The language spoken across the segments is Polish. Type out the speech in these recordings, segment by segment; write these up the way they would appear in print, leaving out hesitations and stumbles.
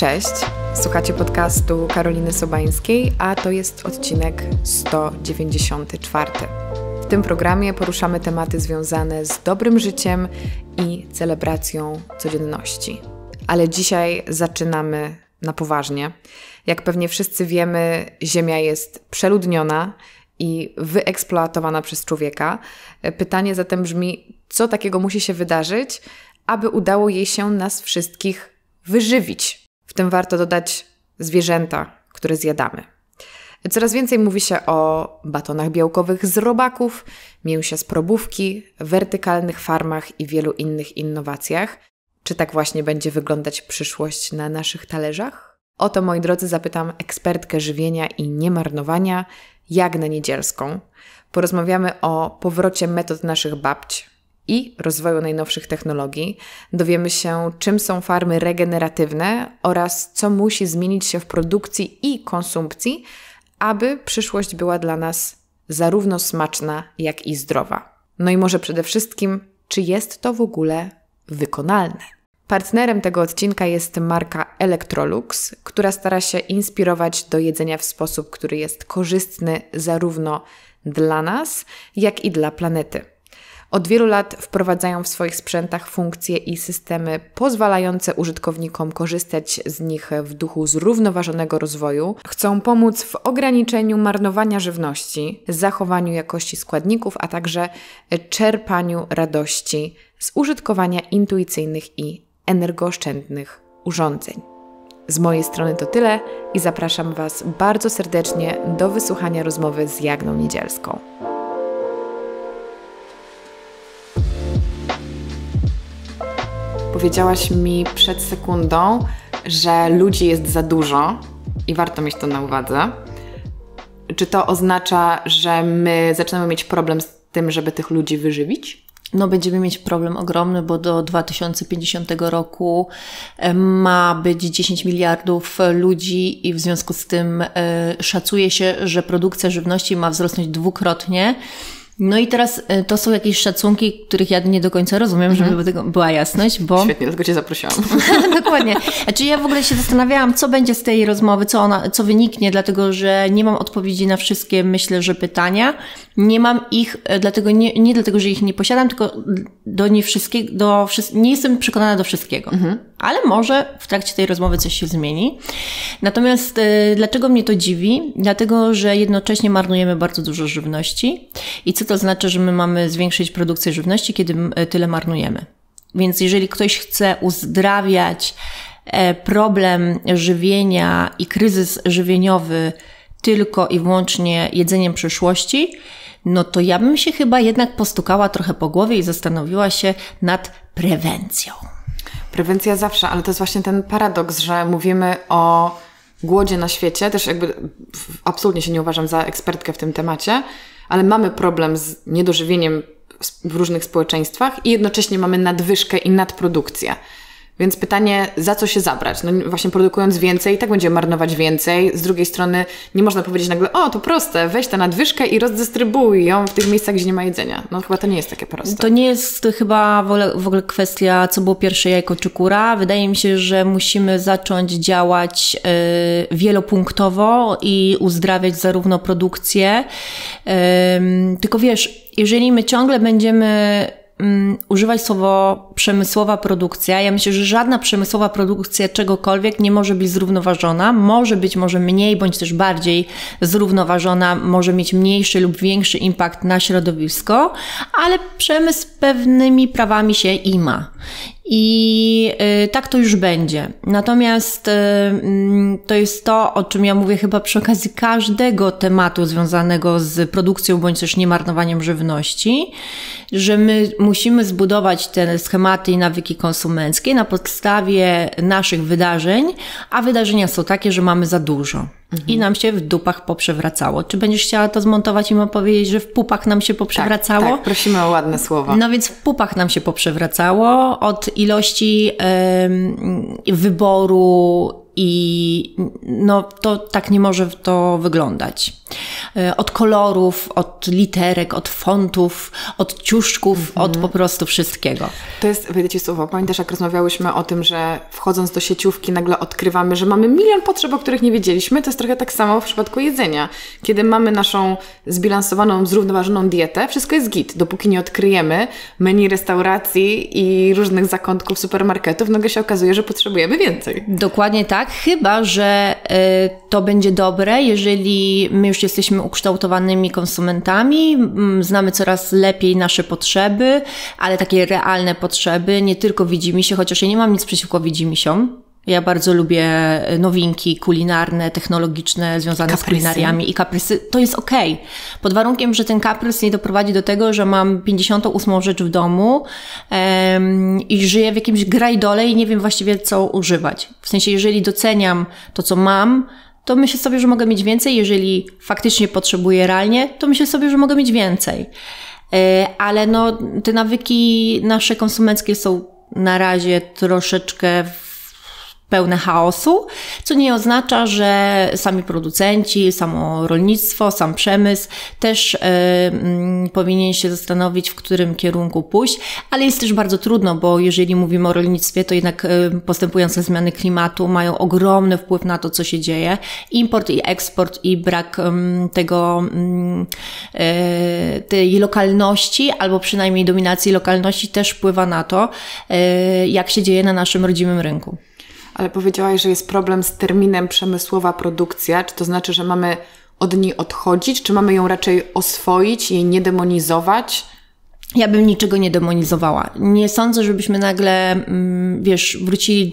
Cześć, słuchacie podcastu Karoliny Sobańskiej, a to jest odcinek 194. W tym programie poruszamy tematy związane z dobrym życiem i celebracją codzienności. Ale dzisiaj zaczynamy na poważnie. Jak pewnie wszyscy wiemy, Ziemia jest przeludniona i wyeksploatowana przez człowieka. Pytanie zatem brzmi, co takiego musi się wydarzyć, aby udało jej się nas wszystkich wyżywić. W tym warto dodać zwierzęta, które zjadamy. Coraz więcej mówi się o batonach białkowych z robaków, mięsie z probówki, wertykalnych farmach i wielu innych innowacjach. Czy tak właśnie będzie wyglądać przyszłość na naszych talerzach? O to, moi drodzy, zapytam ekspertkę żywienia i niemarnowania, Jagnę Niedzielską. Porozmawiamy o powrocie metod naszych babć i rozwoju najnowszych technologii. Dowiemy się, czym są farmy regeneratywne oraz co musi zmienić się w produkcji i konsumpcji, aby przyszłość była dla nas zarówno smaczna, jak i zdrowa. No i może przede wszystkim, czy jest to w ogóle wykonalne? Partnerem tego odcinka jest marka Electrolux, która stara się inspirować do jedzenia w sposób, który jest korzystny zarówno dla nas, jak i dla planety. Od wielu lat wprowadzają w swoich sprzętach funkcje i systemy pozwalające użytkownikom korzystać z nich w duchu zrównoważonego rozwoju. Chcą pomóc w ograniczeniu marnowania żywności, zachowaniu jakości składników, a także czerpaniu radości z użytkowania intuicyjnych i energooszczędnych urządzeń. Z mojej strony to tyle i zapraszam Was bardzo serdecznie do wysłuchania rozmowy z Jagną Niedzielską. Powiedziałaś mi przed sekundą, że ludzi jest za dużo i warto mieć to na uwadze. Czy to oznacza, że my zaczynamy mieć problem z tym, żeby tych ludzi wyżywić? No będziemy mieć problem ogromny, bo do 2050 roku ma być 10 miliardów ludzi i w związku z tym szacuje się, że produkcja żywności ma wzrosnąć dwukrotnie. No i teraz to są jakieś szacunki, których ja nie do końca rozumiem, żeby była jasność, bo... Świetnie, dlatego Cię zaprosiłam. Dokładnie. Znaczy ja w ogóle się zastanawiałam, co będzie z tej rozmowy, co wyniknie, dlatego że nie mam odpowiedzi na wszystkie, myślę, że pytania. Nie mam ich, dlatego nie dlatego, że ich nie posiadam, tylko nie jestem przekonana do wszystkiego. Ale może w trakcie tej rozmowy coś się zmieni. Natomiast dlaczego mnie to dziwi? Dlatego, że jednocześnie marnujemy bardzo dużo żywności. I co to znaczy, że my mamy zwiększyć produkcję żywności, kiedy tyle marnujemy? Więc jeżeli ktoś chce uzdrawiać problem żywienia i kryzys żywieniowy tylko i wyłącznie jedzeniem przyszłości, no to ja bym się chyba jednak postukała trochę po głowie i zastanowiła się nad prewencją. Prewencja zawsze, ale to jest właśnie ten paradoks, że mówimy o głodzie na świecie, też jakby absolutnie się nie uważam za ekspertkę w tym temacie, ale mamy problem z niedożywieniem w różnych społeczeństwach i jednocześnie mamy nadwyżkę i nadprodukcję. Więc pytanie, za co się zabrać? No właśnie produkując więcej, tak będziemy marnować więcej. Z drugiej strony nie można powiedzieć nagle, o to proste, weź tę nadwyżkę i rozdystrybuuj ją w tych miejscach, gdzie nie ma jedzenia. No chyba to nie jest takie proste. To nie jest chyba w ogóle kwestia, co było pierwsze, jajko czy kura. Wydaje mi się, że musimy zacząć działać wielopunktowo i uzdrawiać zarówno produkcję. Tylko wiesz, jeżeli my ciągle będziemy używać słowo przemysłowa produkcja. Ja myślę, że żadna przemysłowa produkcja czegokolwiek nie może być zrównoważona. Może być mniej, bądź też bardziej zrównoważona, może mieć mniejszy lub większy impact na środowisko, ale przemysł pewnymi prawami się ima. I tak to już będzie. Natomiast to jest to, o czym ja mówię chyba przy okazji każdego tematu związanego z produkcją bądź też niemarnowaniem żywności, że my musimy zbudować te schematy i nawyki konsumenckie na podstawie naszych wydarzeń, a wydarzenia są takie, że mamy za dużo. I nam się w dupach poprzewracało. Czy będziesz chciała to zmontować i powiedzieć, że w pupach nam się poprzewracało? Tak, prosimy o ładne słowa. No więc w pupach nam się poprzewracało od ilości wyboru i no to tak nie może to wyglądać. od kolorów, od literek, od fontów, od ciuszków, od po prostu wszystkiego. To jest, wejdę Ci słowo, pamiętasz jak rozmawiałyśmy o tym, że wchodząc do sieciówki nagle odkrywamy, że mamy milion potrzeb, o których nie wiedzieliśmy. To jest trochę tak samo w przypadku jedzenia. Kiedy mamy naszą zbilansowaną, zrównoważoną dietę, wszystko jest git. Dopóki nie odkryjemy menu restauracji i różnych zakątków supermarketów, nagle się okazuje, że potrzebujemy więcej. Dokładnie tak, chyba że to będzie dobre, jeżeli my już jesteśmy ukształtowanymi konsumentami, znamy coraz lepiej nasze potrzeby, ale takie realne potrzeby, nie tylko widzimisię, chociaż ja nie mam nic przeciwko widzimisiom. Ja bardzo lubię nowinki kulinarne, technologiczne, związane z kulinariami i kaprysy. To jest okej. Pod warunkiem, że ten kaprys nie doprowadzi do tego, że mam 58 rzecz w domu i żyję w jakimś grajdole i nie wiem właściwie co używać. W sensie, jeżeli doceniam to, co mam, to myślę sobie, że mogę mieć więcej. Jeżeli faktycznie potrzebuję realnie, to myślę sobie, że mogę mieć więcej. Ale no, te nawyki nasze konsumenckie są na razie troszeczkę pełne chaosu, co nie oznacza, że sami producenci, samo rolnictwo, sam przemysł też powinien się zastanowić, w którym kierunku pójść, ale jest też bardzo trudno, bo jeżeli mówimy o rolnictwie, to jednak postępujące zmiany klimatu mają ogromny wpływ na to, co się dzieje. Import i eksport i brak tej lokalności, albo przynajmniej dominacji lokalności też wpływa na to, jak się dzieje na naszym rodzimym rynku. Ale powiedziałaś, że jest problem z terminem przemysłowa produkcja. Czy to znaczy, że mamy od niej odchodzić, czy mamy ją raczej oswoić, jej nie demonizować? Ja bym niczego nie demonizowała. Nie sądzę, żebyśmy nagle, wrócili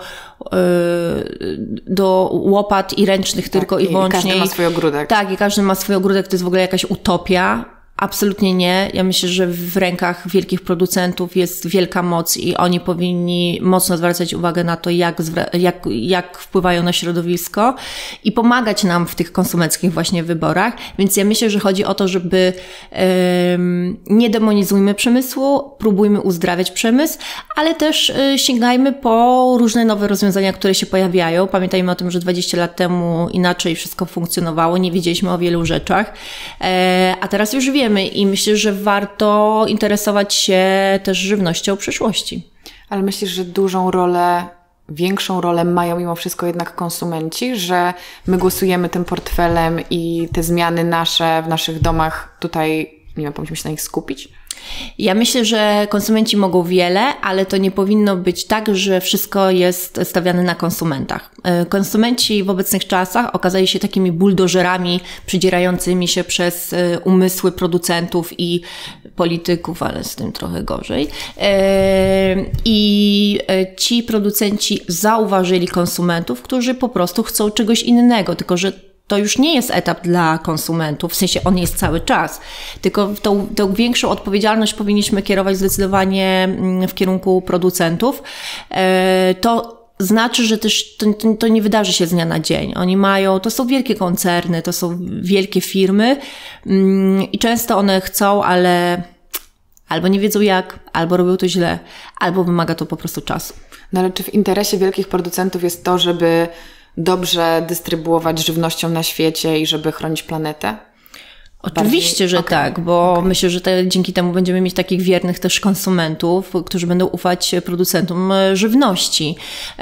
do łopat i ręcznych tylko i wyłącznie. I każdy ma swój ogródek. Tak, i każdy ma swój ogródek. To jest w ogóle jakaś utopia. Absolutnie nie. Ja myślę, że w rękach wielkich producentów jest wielka moc i oni powinni mocno zwracać uwagę na to, jak wpływają na środowisko i pomagać nam w tych konsumenckich właśnie wyborach. Więc ja myślę, że chodzi o to, żeby nie demonizujmy przemysłu, próbujmy uzdrawiać przemysł, ale też sięgajmy po różne nowe rozwiązania, które się pojawiają. Pamiętajmy o tym, że 20 lat temu inaczej wszystko funkcjonowało, nie wiedzieliśmy o wielu rzeczach, a teraz już wiemy. I myślę, że warto interesować się też żywnością przyszłości. Ale myślisz, że większą rolę mają mimo wszystko jednak konsumenci, że my głosujemy tym portfelem i te zmiany nasze w naszych domach tutaj, nie wiem, powinniśmy się na nich skupić? Ja myślę, że konsumenci mogą wiele, ale to nie powinno być tak, że wszystko jest stawiane na konsumentach. Konsumenci w obecnych czasach okazali się takimi buldożerami przydzierającymi się przez umysły producentów i polityków, ale z tym trochę gorzej. I ci producenci zauważyli konsumentów, którzy po prostu chcą czegoś innego, tylko że to już nie jest etap dla konsumentów, w sensie on jest cały czas, tylko tą większą odpowiedzialność powinniśmy kierować zdecydowanie w kierunku producentów. To znaczy, że też to nie wydarzy się z dnia na dzień. To są wielkie koncerny, to są wielkie firmy i często one chcą, ale albo nie wiedzą jak, albo robią to źle, albo wymaga to po prostu czasu. No ale czy w interesie wielkich producentów jest to, żeby dobrze dystrybuować żywnością na świecie i żeby chronić planetę? Oczywiście, że tak, bo myślę, że dzięki temu będziemy mieć takich wiernych też konsumentów, którzy będą ufać producentom żywności.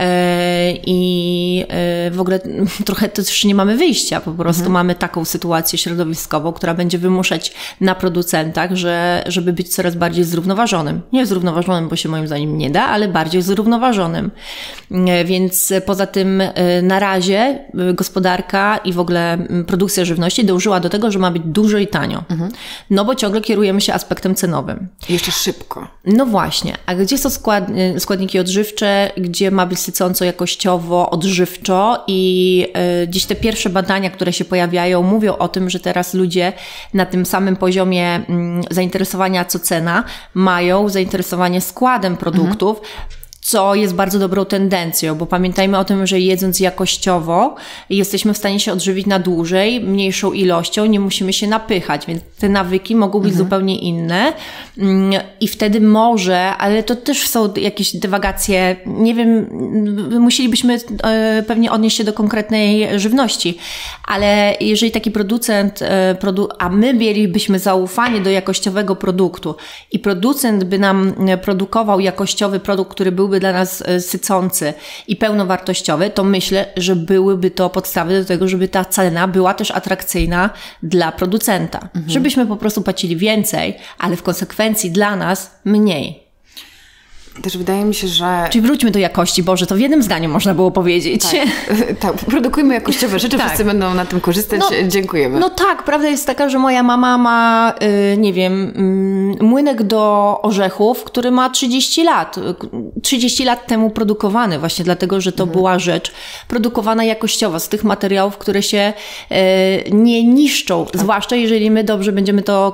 I w ogóle trochę też nie mamy wyjścia, po prostu mamy taką sytuację środowiskową, która będzie wymuszać na producentach, żeby być coraz bardziej zrównoważonym. Nie zrównoważonym, bo się moim zdaniem nie da, ale bardziej zrównoważonym. Więc poza tym na razie gospodarka i w ogóle produkcja żywności dążyła do tego, że ma być dużo i tanio. No bo ciągle kierujemy się aspektem cenowym. Jeszcze szybko. No właśnie. A gdzie są składniki odżywcze, gdzie ma być sycąco, jakościowo, odżywczo i gdzieś te pierwsze badania, które się pojawiają, mówią o tym, że teraz ludzie na tym samym poziomie zainteresowania co cena mają zainteresowanie składem produktów, co jest bardzo dobrą tendencją, bo pamiętajmy o tym, że jedząc jakościowo jesteśmy w stanie się odżywić na dłużej, mniejszą ilością, nie musimy się napychać, więc te nawyki mogą być zupełnie inne i wtedy może, ale to też są jakieś dywagacje, nie wiem, musielibyśmy pewnie odnieść się do konkretnej żywności, ale jeżeli taki producent, a my mielibyśmy zaufanie do jakościowego produktu i producent by nam produkował jakościowy produkt, który byłby dla nas sycący i pełnowartościowy, to myślę, że byłyby to podstawy do tego, żeby ta cena była też atrakcyjna dla producenta. Żebyśmy po prostu płacili więcej, ale w konsekwencji dla nas mniej. Też wydaje mi się, że... Czyli wróćmy do jakości, Boże, to w jednym zdaniu można było powiedzieć. Tak, produkujmy jakościowe rzeczy, wszyscy będą na tym korzystać, dziękujemy. No tak, prawda jest taka, że moja mama ma, nie wiem, młynek do orzechów, który ma 30 lat. 30 lat temu produkowany, właśnie dlatego, że to była rzecz produkowana jakościowo, z tych materiałów, które się nie niszczą, zwłaszcza jeżeli my dobrze będziemy to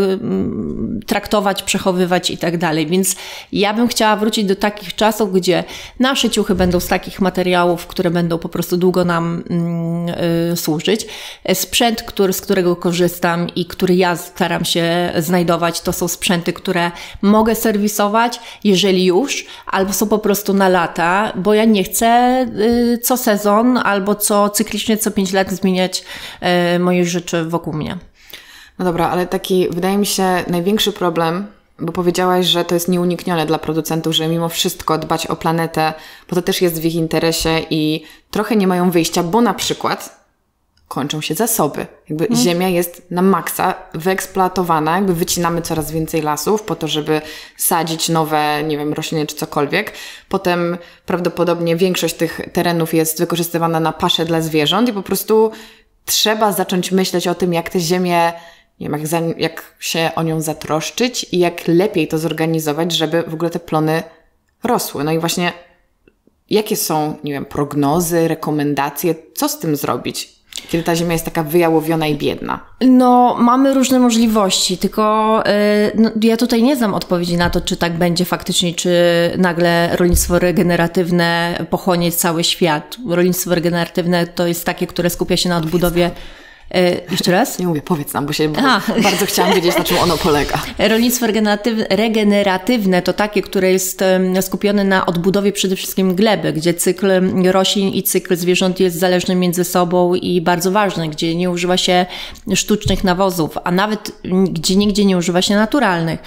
traktować, przechowywać i tak dalej. Więc ja bym chciała wrócić do takich czasów, gdzie nasze ciuchy będą z takich materiałów, które będą po prostu długo nam służyć. Sprzęt, z którego korzystam i który ja staram się znajdować, to są sprzęty, które mogę serwisować, jeżeli już, albo są po prostu na lata, bo ja nie chcę co sezon albo cyklicznie co 5 lat zmieniać moje rzeczy wokół mnie. No dobra, ale taki, wydaje mi się, największy problem, bo powiedziałaś, że to jest nieuniknione dla producentów, że mimo wszystko dbać o planetę, bo to też jest w ich interesie i trochę nie mają wyjścia, bo na przykład kończą się zasoby. Ziemia jest na maksa wyeksploatowana, wycinamy coraz więcej lasów po to, żeby sadzić nowe, nie wiem, rośliny czy cokolwiek. Potem prawdopodobnie większość tych terenów jest wykorzystywana na paszę dla zwierząt i po prostu trzeba zacząć myśleć o tym, jak tę ziemię, nie wiem, jak się o nią zatroszczyć i jak lepiej to zorganizować, żeby w ogóle te plony rosły. No i właśnie jakie są, nie wiem, prognozy, rekomendacje, co z tym zrobić, kiedy ta ziemia jest taka wyjałowiona i biedna? No, mamy różne możliwości, tylko ja tutaj nie znam odpowiedzi na to, czy tak będzie faktycznie, czy nagle rolnictwo regeneratywne pochłonie cały świat. Rolnictwo regeneratywne to jest takie, które skupia się na odbudowie... Jeszcze raz? Nie mówię, powiedz nam, bo bardzo chciałam wiedzieć, na czym ono polega. Rolnictwo regeneratywne to takie, które jest skupione na odbudowie przede wszystkim gleby, gdzie cykl roślin i cykl zwierząt jest zależny między sobą i bardzo ważny, gdzie nie używa się sztucznych nawozów, a nawet gdzie nigdzie nie używa się naturalnych,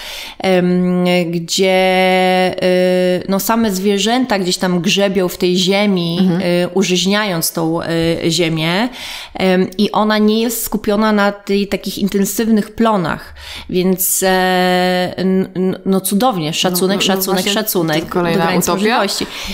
gdzie same zwierzęta gdzieś tam grzebią w tej ziemi, użyźniając tą ziemię i ona nie jest skupiona na takich intensywnych plonach, więc cudownie, szacunek. Kolejna utopia?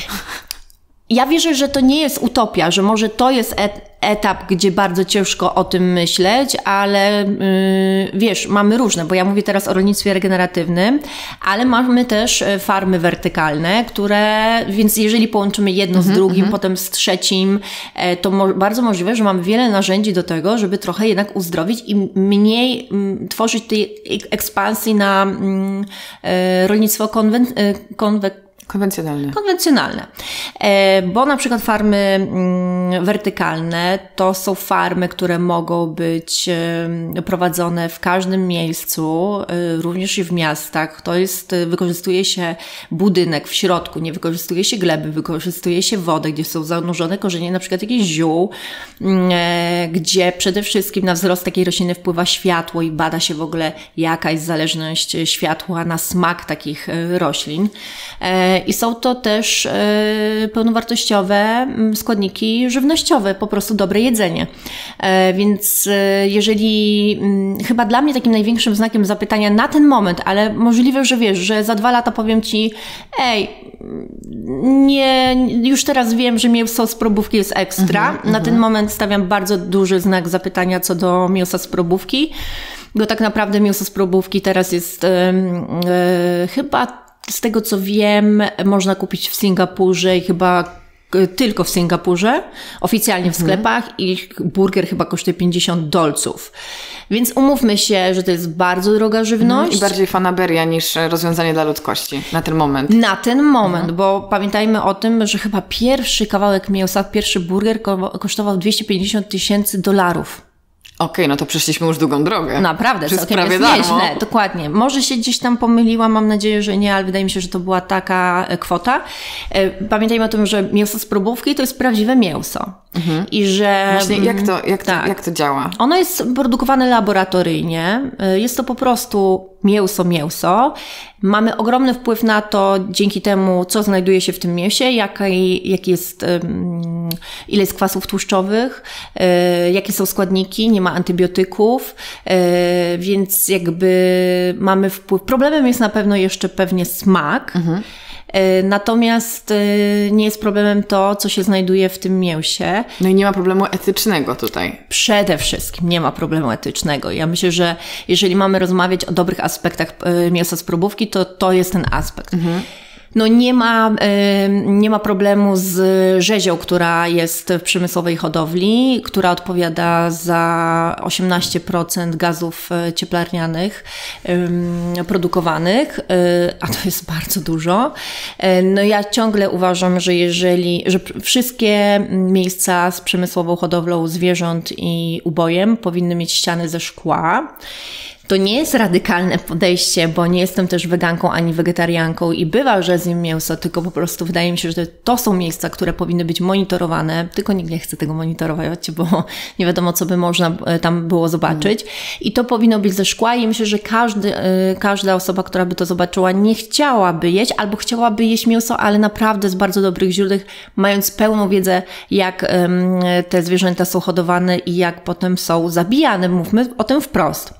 Ja wierzę, że to nie jest utopia, że może to jest etap, gdzie bardzo ciężko o tym myśleć, ale wiesz, mamy różne, bo ja mówię teraz o rolnictwie regeneratywnym, ale mamy też farmy wertykalne, więc jeżeli połączymy jedno z drugim, potem z trzecim, to bardzo możliwe, że mamy wiele narzędzi do tego, żeby trochę jednak uzdrowić i mniej tworzyć tej ekspansji na rolnictwo konwencjonalne. Bo na przykład farmy wertykalne to są farmy, które mogą być prowadzone w każdym miejscu, również i w miastach. Wykorzystuje się budynek w środku, nie wykorzystuje się gleby, wykorzystuje się wodę, gdzie są zanurzone korzenie na przykład jakichś ziół, gdzie przede wszystkim na wzrost takiej rośliny wpływa światło i bada się w ogóle jaka jest zależność światła na smak takich roślin. I są to też pełnowartościowe składniki żywnościowe, po prostu dobre jedzenie. Więc jeżeli, chyba dla mnie takim największym znakiem zapytania na ten moment, ale możliwe, że wiesz, że za 2 lata powiem Ci, już teraz wiem, że mięso z probówki jest ekstra. Na ten moment stawiam bardzo duży znak zapytania co do mięsa z probówki, bo tak naprawdę mięso z probówki teraz jest chyba, z tego co wiem, można kupić w Singapurze i chyba tylko w Singapurze, oficjalnie w sklepach i burger chyba kosztuje $50. Więc umówmy się, że to jest bardzo droga żywność. I bardziej fanaberia niż rozwiązanie dla ludzkości na ten moment. Na ten moment, bo pamiętajmy o tym, że chyba pierwszy kawałek mięsa, pierwszy burger kosztował $250,000. Okej, no to przeszliśmy już długą drogę. Naprawdę, całkiem jest nieźle, dokładnie. Może się gdzieś tam pomyliłam, mam nadzieję, że nie, ale wydaje mi się, że to była taka kwota. Pamiętajmy o tym, że mięso z próbówki to jest prawdziwe mięso. I że... Właśnie jak to działa? Ono jest produkowane laboratoryjnie. Jest to po prostu mięso. Mamy ogromny wpływ na to dzięki temu, co znajduje się w tym mięsie, ile jest kwasów tłuszczowych, jakie są składniki, nie ma antybiotyków, więc jakby mamy wpływ. Problemem jest na pewno jeszcze pewnie smak. Natomiast nie jest problemem to, co się znajduje w tym mięsie. No i nie ma problemu etycznego tutaj. Przede wszystkim nie ma problemu etycznego. Ja myślę, że jeżeli mamy rozmawiać o dobrych aspektach mięsa z próbówki, to jest ten aspekt. No nie ma problemu z rzezią, która jest w przemysłowej hodowli, która odpowiada za 18% gazów cieplarnianych produkowanych, a to jest bardzo dużo. No ja ciągle uważam, że że wszystkie miejsca z przemysłową hodowlą zwierząt i ubojem powinny mieć ściany ze szkła. To nie jest radykalne podejście, bo nie jestem też weganką ani wegetarianką i bywa, że zjem mięso, tylko po prostu wydaje mi się, że to są miejsca, które powinny być monitorowane, tylko nikt nie chce tego monitorować, bo nie wiadomo, co by można tam było zobaczyć. I to powinno być ze szkła i myślę, że każda osoba, która by to zobaczyła, nie chciałaby jeść albo chciałaby jeść mięso, ale naprawdę z bardzo dobrych źródeł, mając pełną wiedzę, jak te zwierzęta są hodowane i jak potem są zabijane. Mówmy o tym wprost.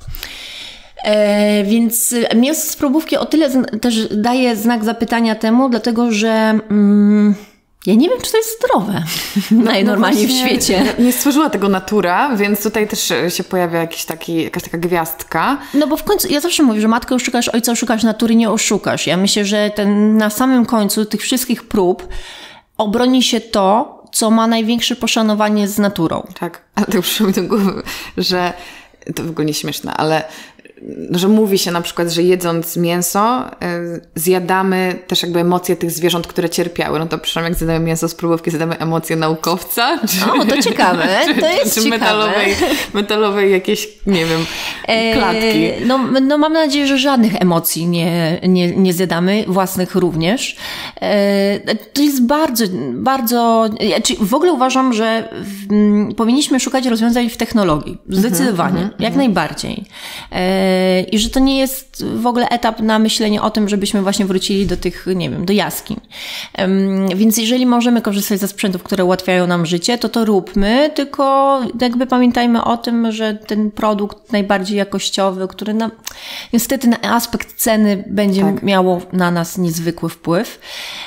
Więc mięso z próbówki o tyle też daje znak zapytania temu, dlatego że ja nie wiem, czy to jest zdrowe najnormalniej w świecie. Nie stworzyła tego natura, więc tutaj też się pojawia jakaś taka gwiazdka. No bo w końcu, ja zawsze mówię, że matkę oszukasz, ojca oszukasz, natury nie oszukasz. Ja myślę, że na samym końcu tych wszystkich prób obroni się to, co ma największe poszanowanie z naturą. Tak, ale tak przyszło mi do głowy, że to w ogóle nie śmieszne, ale że mówi się na przykład, że jedząc mięso zjadamy też jakby emocje tych zwierząt, które cierpiały. No to przynajmniej jak zjadamy mięso z próbówki, zjadamy emocje naukowca. To ciekawe. To jest czy ciekawe. metalowej jakieś, nie wiem, klatki. No mam nadzieję, że żadnych emocji nie zjadamy, własnych również. To jest bardzo... W ogóle uważam, że powinniśmy szukać rozwiązań w technologii. Zdecydowanie. Jak najbardziej. I że to nie jest w ogóle etap na myślenie o tym, żebyśmy właśnie wrócili do tych, nie wiem, do jaskiń. Więc jeżeli możemy korzystać ze sprzętów, które ułatwiają nam życie, to róbmy, tylko jakby pamiętajmy o tym, że ten produkt najbardziej jakościowy, który niestety na aspekt ceny będzie miało na nas niezwykły wpływ.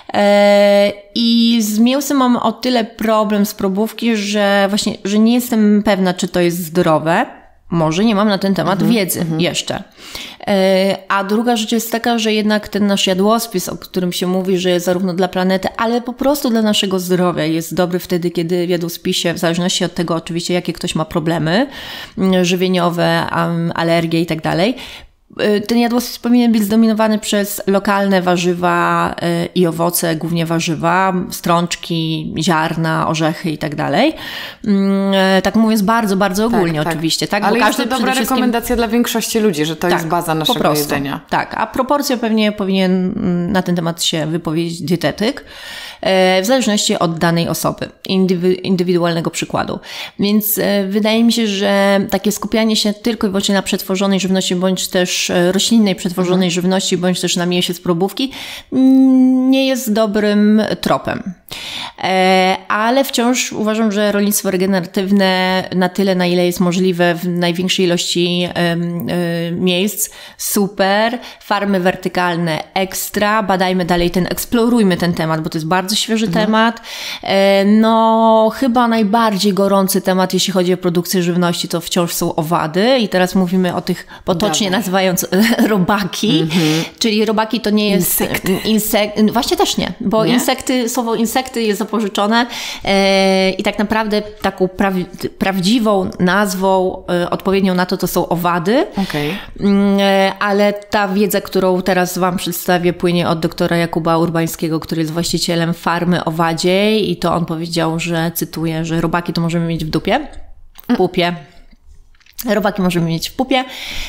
I z mięsem mam o tyle problem z próbówki, że właśnie, że nie jestem pewna, czy to jest zdrowe. Może nie mam na ten temat wiedzy jeszcze. A druga rzecz jest taka, że jednak ten nasz jadłospis, o którym się mówi, że jest zarówno dla planety, ale po prostu dla naszego zdrowia, jest dobry wtedy, kiedy w jadłospisie, w zależności od tego oczywiście, jakie ktoś ma problemy żywieniowe, alergie i tak dalej, ten jadłospis powinien być zdominowany przez lokalne warzywa i owoce, głównie warzywa, strączki, ziarna, orzechy i tak dalej. Tak mówiąc bardzo, bardzo ogólnie oczywiście. Tak? Ale jest to dobra rekomendacja dla większości ludzi, że to jest baza naszego jedzenia. Tak, a proporcje pewnie powinien na ten temat się wypowiedzieć dietetyk, w zależności od danej osoby, indywidualnego przykładu. Więc wydaje mi się, że takie skupianie się tylko i wyłącznie na przetworzonej żywności, bądź też roślinnej przetworzonej żywności, bądź też na mięsie z próbówki, nie jest dobrym tropem. Ale wciąż uważam, że rolnictwo regeneratywne na tyle, na ile jest możliwe w największej ilości miejsc, super. Farmy wertykalne ekstra. Badajmy dalej eksplorujmy ten temat, bo to jest bardzo świeży temat. No chyba najbardziej gorący temat, jeśli chodzi o produkcję żywności, to wciąż są owady i teraz mówimy o tych potocznie nazywając robaki, czyli robaki to nie jest insekt. Właśnie też nie, bo słowo insekty jest zapożyczone i tak naprawdę taką prawdziwą nazwą odpowiednią na to są owady. Okay. Ale ta wiedza, którą teraz Wam przedstawię, płynie od doktora Jakuba Urbańskiego, który jest właścicielem farmy owadziej i to on powiedział, że, cytuję, że robaki to możemy mieć w dupie, w pupie. Robaki możemy mieć w pupie,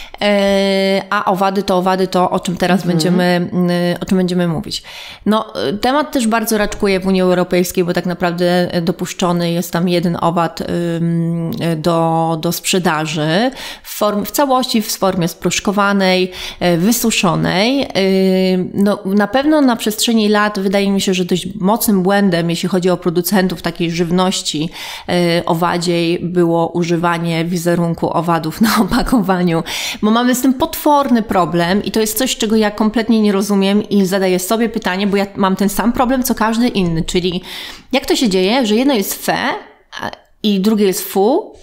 a owady to, o czym teraz będziemy mówić. No, temat też bardzo raczkuje w Unii Europejskiej, bo tak naprawdę dopuszczony jest tam jeden owad do sprzedaży w całości w formie sproszkowanej, wysuszonej. No, na pewno na przestrzeni lat wydaje mi się, że dość mocnym błędem, jeśli chodzi o producentów takiej żywności owadziej, było używanie wizerunku owadów na opakowaniu, bo mamy z tym potworny problem i to jest coś, czego ja kompletnie nie rozumiem i zadaję sobie pytanie, bo ja mam ten sam problem, co każdy inny, czyli jak to się dzieje, że jedno jest fe i drugie jest fu,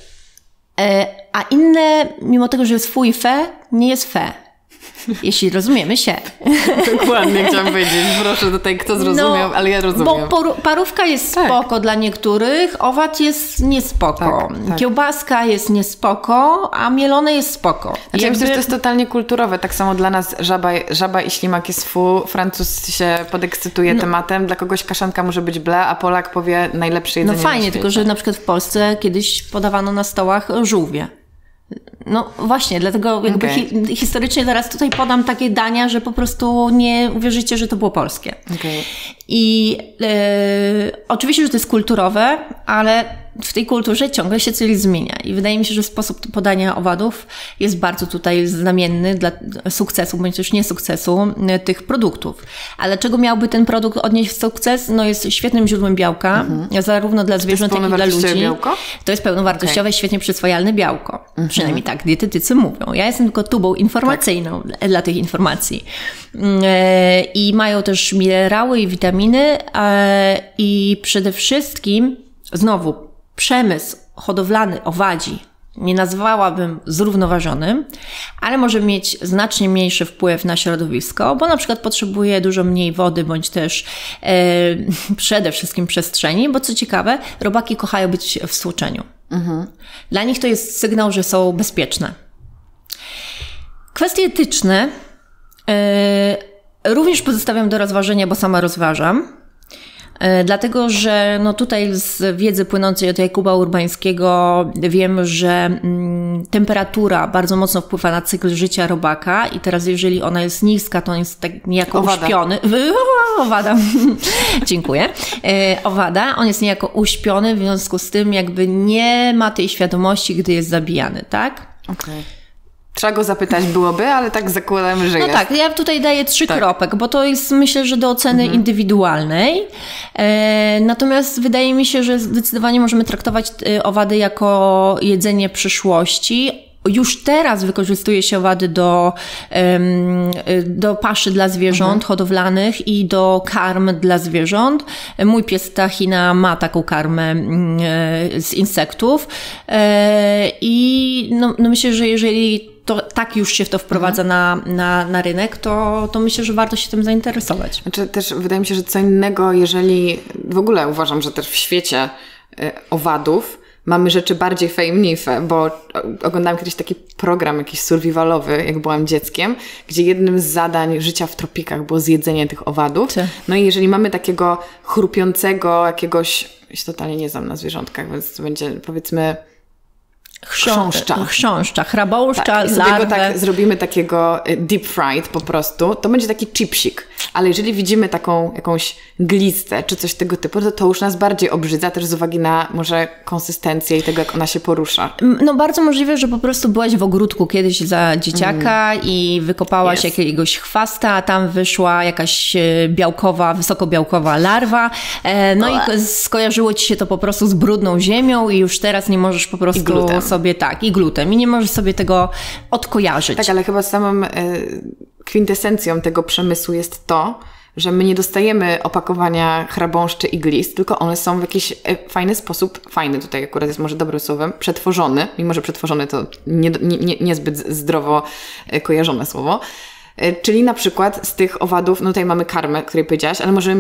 a inne, mimo tego, że jest fu i fe, nie jest fe. Jeśli rozumiemy się. Dokładnie chciałam powiedzieć. Proszę tutaj, kto zrozumiał, ale ja rozumiem. Bo parówka jest spoko dla niektórych, owad jest niespoko. Tak. Kiełbaska jest niespoko, a mielone jest spoko. Znaczy, ja myślę, że to jest totalnie kulturowe. Tak samo dla nas żaba i ślimak jest fu, Francuz się podekscytuje tematem, dla kogoś kaszanka może być ble, a Polak powie najlepsze jedzenie No fajnie, na świecie. tylko że na przykład w Polsce kiedyś podawano na stołach żółwie. No właśnie, dlatego jakby historycznie teraz tutaj podam takie dania, że po prostu nie uwierzycie, że to było polskie. Okay. I oczywiście, że to jest kulturowe, ale w tej kulturze ciągle się coś zmienia. I wydaje mi się, że sposób podania owadów jest bardzo tutaj znamienny dla sukcesu, bądź też nie sukcesu tych produktów. Ale czego miałby ten produkt odnieść sukces? No jest świetnym źródłem białka, zarówno dla zwierząt, jak i dla ludzi. Białko? To jest pełnowartościowe, świetnie przyswajalne białko. Przynajmniej tak dietetycy mówią. Ja jestem tylko tubą informacyjną dla tych informacji. I mają też minerały i witaminy i przede wszystkim znowu przemysł hodowlany owadzi nie nazwałabym zrównoważonym, ale może mieć znacznie mniejszy wpływ na środowisko, bo na przykład potrzebuje dużo mniej wody, bądź też przede wszystkim przestrzeni, bo co ciekawe, robaki kochają być w stłoczeniu. Dla nich to jest sygnał, że są bezpieczne. Kwestie etyczne również pozostawiam do rozważenia, bo sama rozważam. Dlatego, że no tutaj z wiedzy płynącej od Jakuba Urbańskiego wiem, że temperatura bardzo mocno wpływa na cykl życia robaka i teraz jeżeli ona jest niska, to on jest tak niejako uśpiony. Owada. Dziękuję. Owada. On jest niejako uśpiony, w związku z tym jakby nie ma tej świadomości, gdy jest zabijany, tak? Okej. Trzeba go zapytać byłoby, ale tak zakładamy, że jest. No tak, ja tutaj daję 3 kropek, bo to jest myślę, że do oceny indywidualnej. Natomiast wydaje mi się, że zdecydowanie możemy traktować owady jako jedzenie przyszłości. Już teraz wykorzystuje się owady do paszy dla zwierząt hodowlanych i do karm dla zwierząt. Mój pies Tahina ma taką karmę z insektów i no myślę, że jeżeli to tak już się w to wprowadza na rynek, to myślę, że warto się tym zainteresować. Znaczy też wydaje mi się, że co innego, jeżeli w ogóle uważam, że też w świecie owadów mamy rzeczy bardziej fe i mniej fe, bo oglądałam kiedyś taki program jakiś survivalowy, jak byłam dzieckiem, gdzie jednym z zadań życia w tropikach było zjedzenie tych owadów. No i jeżeli mamy takiego chrupiącego jakiegoś, ja się totalnie nie znam na zwierzątkach, więc to będzie powiedzmy Chrząszcza, chrabąszcza, larwę. Zrobimy takiego deep fried po prostu, to będzie taki chipsik. Ale jeżeli widzimy taką jakąś glistę czy coś tego typu, to już nas bardziej obrzydza, też z uwagi na może konsystencję i tego, jak ona się porusza. No bardzo możliwe, że po prostu byłaś w ogródku kiedyś za dzieciaka i wykopałaś jakiegoś chwasta, a tam wyszła jakaś białkowa, wysokobiałkowa larwa. No i skojarzyło ci się to po prostu z brudną ziemią i już teraz nie możesz po prostu sobie i glutem. I nie możesz sobie tego odkojarzyć. Tak, ale chyba samą kwintesencją tego przemysłu jest to, że my nie dostajemy opakowania chrabąszczy i glist, tylko one są w jakiś fajny sposób, fajny tutaj akurat jest może dobrym słowem, przetworzony, mimo że przetworzony to niezbyt zdrowo kojarzone słowo. Czyli na przykład z tych owadów, no tutaj mamy karmę, o której powiedziałaś, ale możemy mieć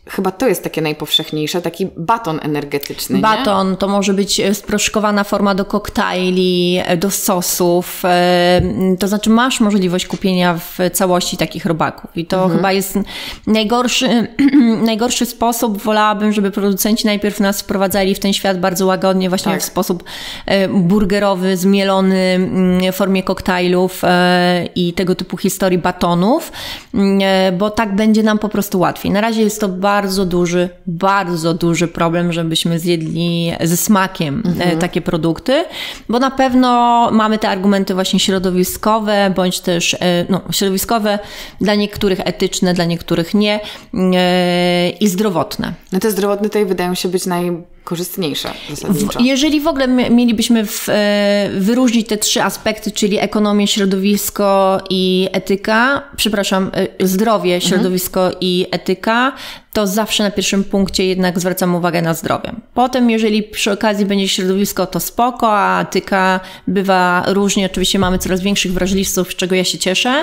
chyba to jest takie najpowszechniejsze, taki baton energetyczny, Baton, to może być sproszkowana forma do koktajli, do sosów, to znaczy masz możliwość kupienia w całości takich robaków i to chyba jest najgorszy sposób. Wolałabym, żeby producenci najpierw nas wprowadzali w ten świat bardzo łagodnie, właśnie w sposób burgerowy, zmielony w formie koktajlów i tego typu historii batonów, bo tak będzie nam po prostu łatwiej. Na razie jest to bardzo duży problem, żebyśmy zjedli ze smakiem takie produkty, bo na pewno mamy te argumenty właśnie środowiskowe, bądź też środowiskowe, dla niektórych etyczne, dla niektórych nie i zdrowotne. No te zdrowotne tutaj wydają się być najkorzystniejsze zasadniczo. Jeżeli w ogóle mielibyśmy wyróżnić te 3 aspekty, czyli ekonomię, środowisko i etyka, zdrowie, środowisko i etyka, to zawsze na pierwszym punkcie jednak zwracamy uwagę na zdrowie. Potem, jeżeli przy okazji będzie środowisko, to spoko, a etyka bywa różnie. Oczywiście mamy coraz większych wrażliwców, z czego ja się cieszę.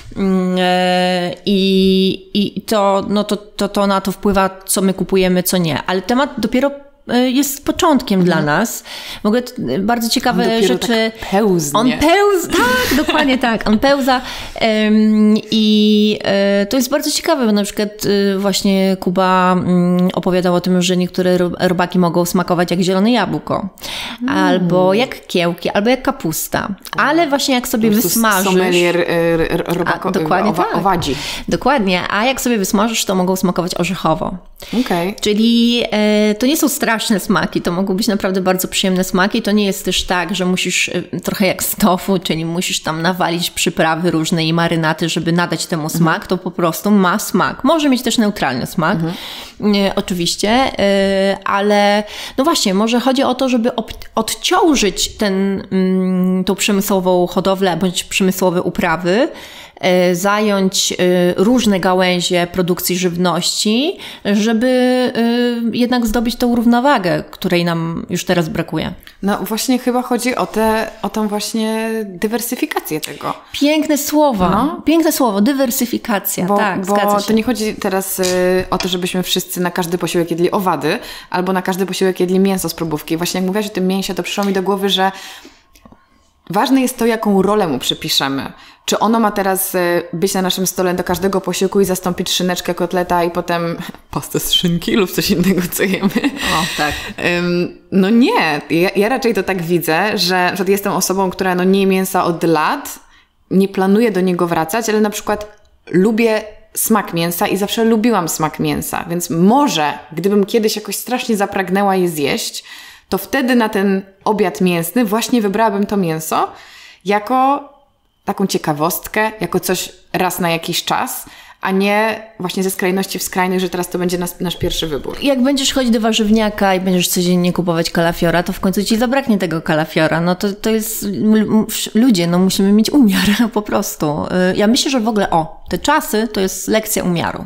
I to na to wpływa, co my kupujemy, co nie. Ale temat dopiero jest początkiem dla nas. W ogóle bardzo ciekawe rzeczy. Tak pełznie. On pełza, tak, dokładnie tak. On pełza i to jest bardzo ciekawe, bo na przykład właśnie Kuba opowiadał o tym, że niektóre robaki mogą smakować jak zielone jabłko, albo jak kiełki, albo jak kapusta. Ale właśnie jak sobie wysmażysz... Sommelier owadzi. Dokładnie. A jak sobie wysmażysz, to mogą smakować orzechowo. Okay. Czyli to nie są straszne smaki, to mogą być naprawdę bardzo przyjemne smaki. To nie jest też tak, że musisz trochę jak z tofu, czyli musisz tam nawalić przyprawy różne i marynaty, żeby nadać temu smak. To po prostu ma smak. Może mieć też neutralny smak, oczywiście, ale no właśnie, może chodzi o to, żeby odciążyć tą przemysłową hodowlę bądź przemysłowe uprawy, zająć różne gałęzie produkcji żywności, żeby jednak zdobyć tą równowagę, której nam już teraz brakuje. No właśnie chyba chodzi o tą właśnie dywersyfikację tego. Piękne słowo, dywersyfikacja, tak, zgadza się. To nie chodzi teraz o to, żebyśmy wszyscy na każdy posiłek jedli owady, albo na każdy posiłek jedli mięso z próbówki. Właśnie jak mówiłaś o tym mięsie, to przyszło mi do głowy, że ważne jest to, jaką rolę mu przypiszemy. Czy ono ma teraz być na naszym stole do każdego posiłku i zastąpić szyneczkę, kotleta i potem pastę z szynki lub coś innego, co jemy? O, tak. No nie. Ja raczej to tak widzę, że jestem osobą, która nie je mięsa od lat, nie planuję do niego wracać, ale na przykład lubię smak mięsa i zawsze lubiłam smak mięsa. Więc może, gdybym kiedyś jakoś strasznie zapragnęła je zjeść, to wtedy na ten obiad mięsny właśnie wybrałabym to mięso jako taką ciekawostkę, jako coś raz na jakiś czas, a nie właśnie ze skrajności w skrajność, że teraz to będzie nasz pierwszy wybór. Jak będziesz chodzić do warzywniaka i będziesz codziennie kupować kalafiora, to w końcu ci zabraknie tego kalafiora. No to jest... Ludzie, musimy mieć umiar po prostu. Ja myślę, że w ogóle te czasy to jest lekcja umiaru.